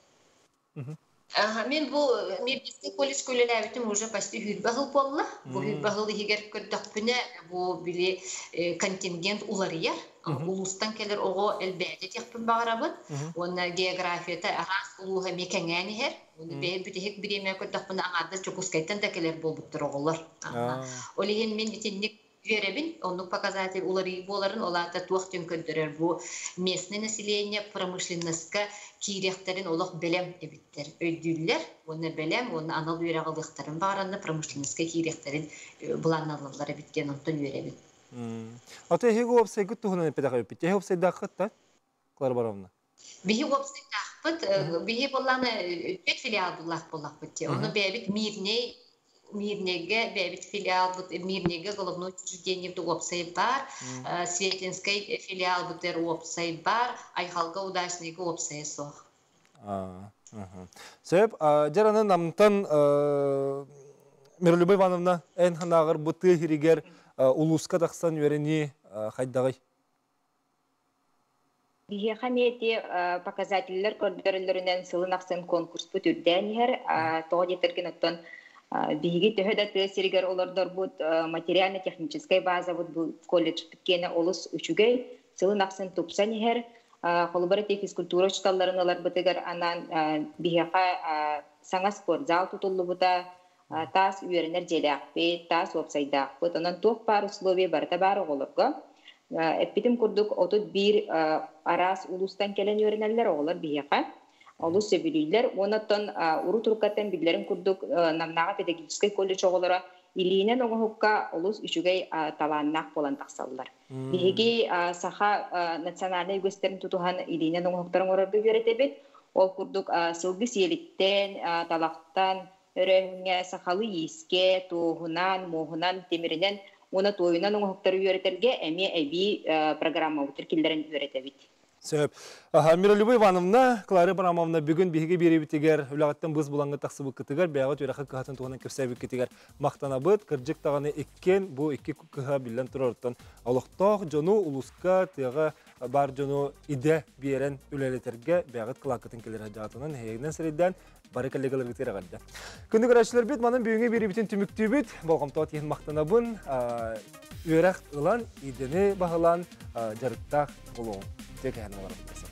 Мен бұл медицин колледж көлеләбітім уже почти хүрбағыл болла. Бұл хүрбағыл егер көрдіқ бүні бұл біле контингент уларияр. Улустан келер оғы әлбәті текпін бағарабын. Оны географията ағас улуға мекәңәні хер. Оны бәйір бүтігік біреме көрдіқ бұны аңады чокускайтан да келер бол бұттыр оғылар. Олеген мен етеннік Веребин, оннук показатель улары боларын, олата туақтен көндірер бұл местный население промышленностька кирехтерин олық белем эбиттер. Өйдүллер, оны белем, оны анал үйрағылықтарын бағаранды промышленностька кирехтерин бұланналылар эбиткен онтон веребин. Ата хего опсайгы тухунан эпедақы өппет. Хего опсайдақы та, Клара Баровна? Бихи опсайдақпыт, бихи боланы пет филиал болақ бітте. Оны бәбіт Мирнеге бәбит филиал бут Мирнеге головной учреждение бу опсай бар, Светинский филиал бутер опсай бар, Айхалга удачныйга опсай сох. Сөп, жараны намтан Мирлюба Ивановна эн ханагыр буты хиригер улуска тақсан верени хайдагай. Бихе хамети показателлер көрдөрүлөрүнөн сылын аксын конкурс бүтүрден хер, тоғы жетерген оттон биги төһөдө тесиригер олордор бут материально-техническая база бут колледж биткене олус үчүгөй сылын аксын тупсан хер коллаборатив физкультура учталларын алар бытыгар анан бихеха саңа спортзал тутуллу бута тас үйренер желакпи тас опсайдакпыт онан тох бар условия барта бары олорго эппитим курдук отут бир арас улустан келен үйренерлер олар бихеха Олус сөбүлүйлер, онаттан уру туркаттан билерин курдук намнага педагогический колледж оголора илинен оңохукка олус үчүгей талааннак болан таксаллар. Биһиги саха национальный үгөстерин тутухан илинен оңохуктарын орорду беретебит. Ол курдук сылгы сиелиттен, талактан, өрөңө сахалы ийиске, туухунан, муухунан, темиринен, оны тойунан оңохуктары үйрөтерге эми эби программа утиркиллерин үйрөтебит. Сөп. Миролюба Ивановна, Клара Барамовна бүгін биһиге беребитигер, үлағаттан біз бұлаңғы тақсыбы кітігер, бәғат өрәқі қағатын туғынан кірсәбі кітігер мақтанабыт, кірджік тағаны еккен, бұл екі күға білен тұрарттан. Алықтақ жону улуска тыға бар жону иде берен үләлетерге бәғат қылақытын келер ажатынан хейгінен сірейден бары коллегалар кетер ағады. Күнді көрәшілер бет, маның бүйіңе беребитін түміктүй бет, болғамтауат еген мақтанабын, өрәқ ұлан, идені бағылан, жарықтақ болуын. Тек әйін оларым.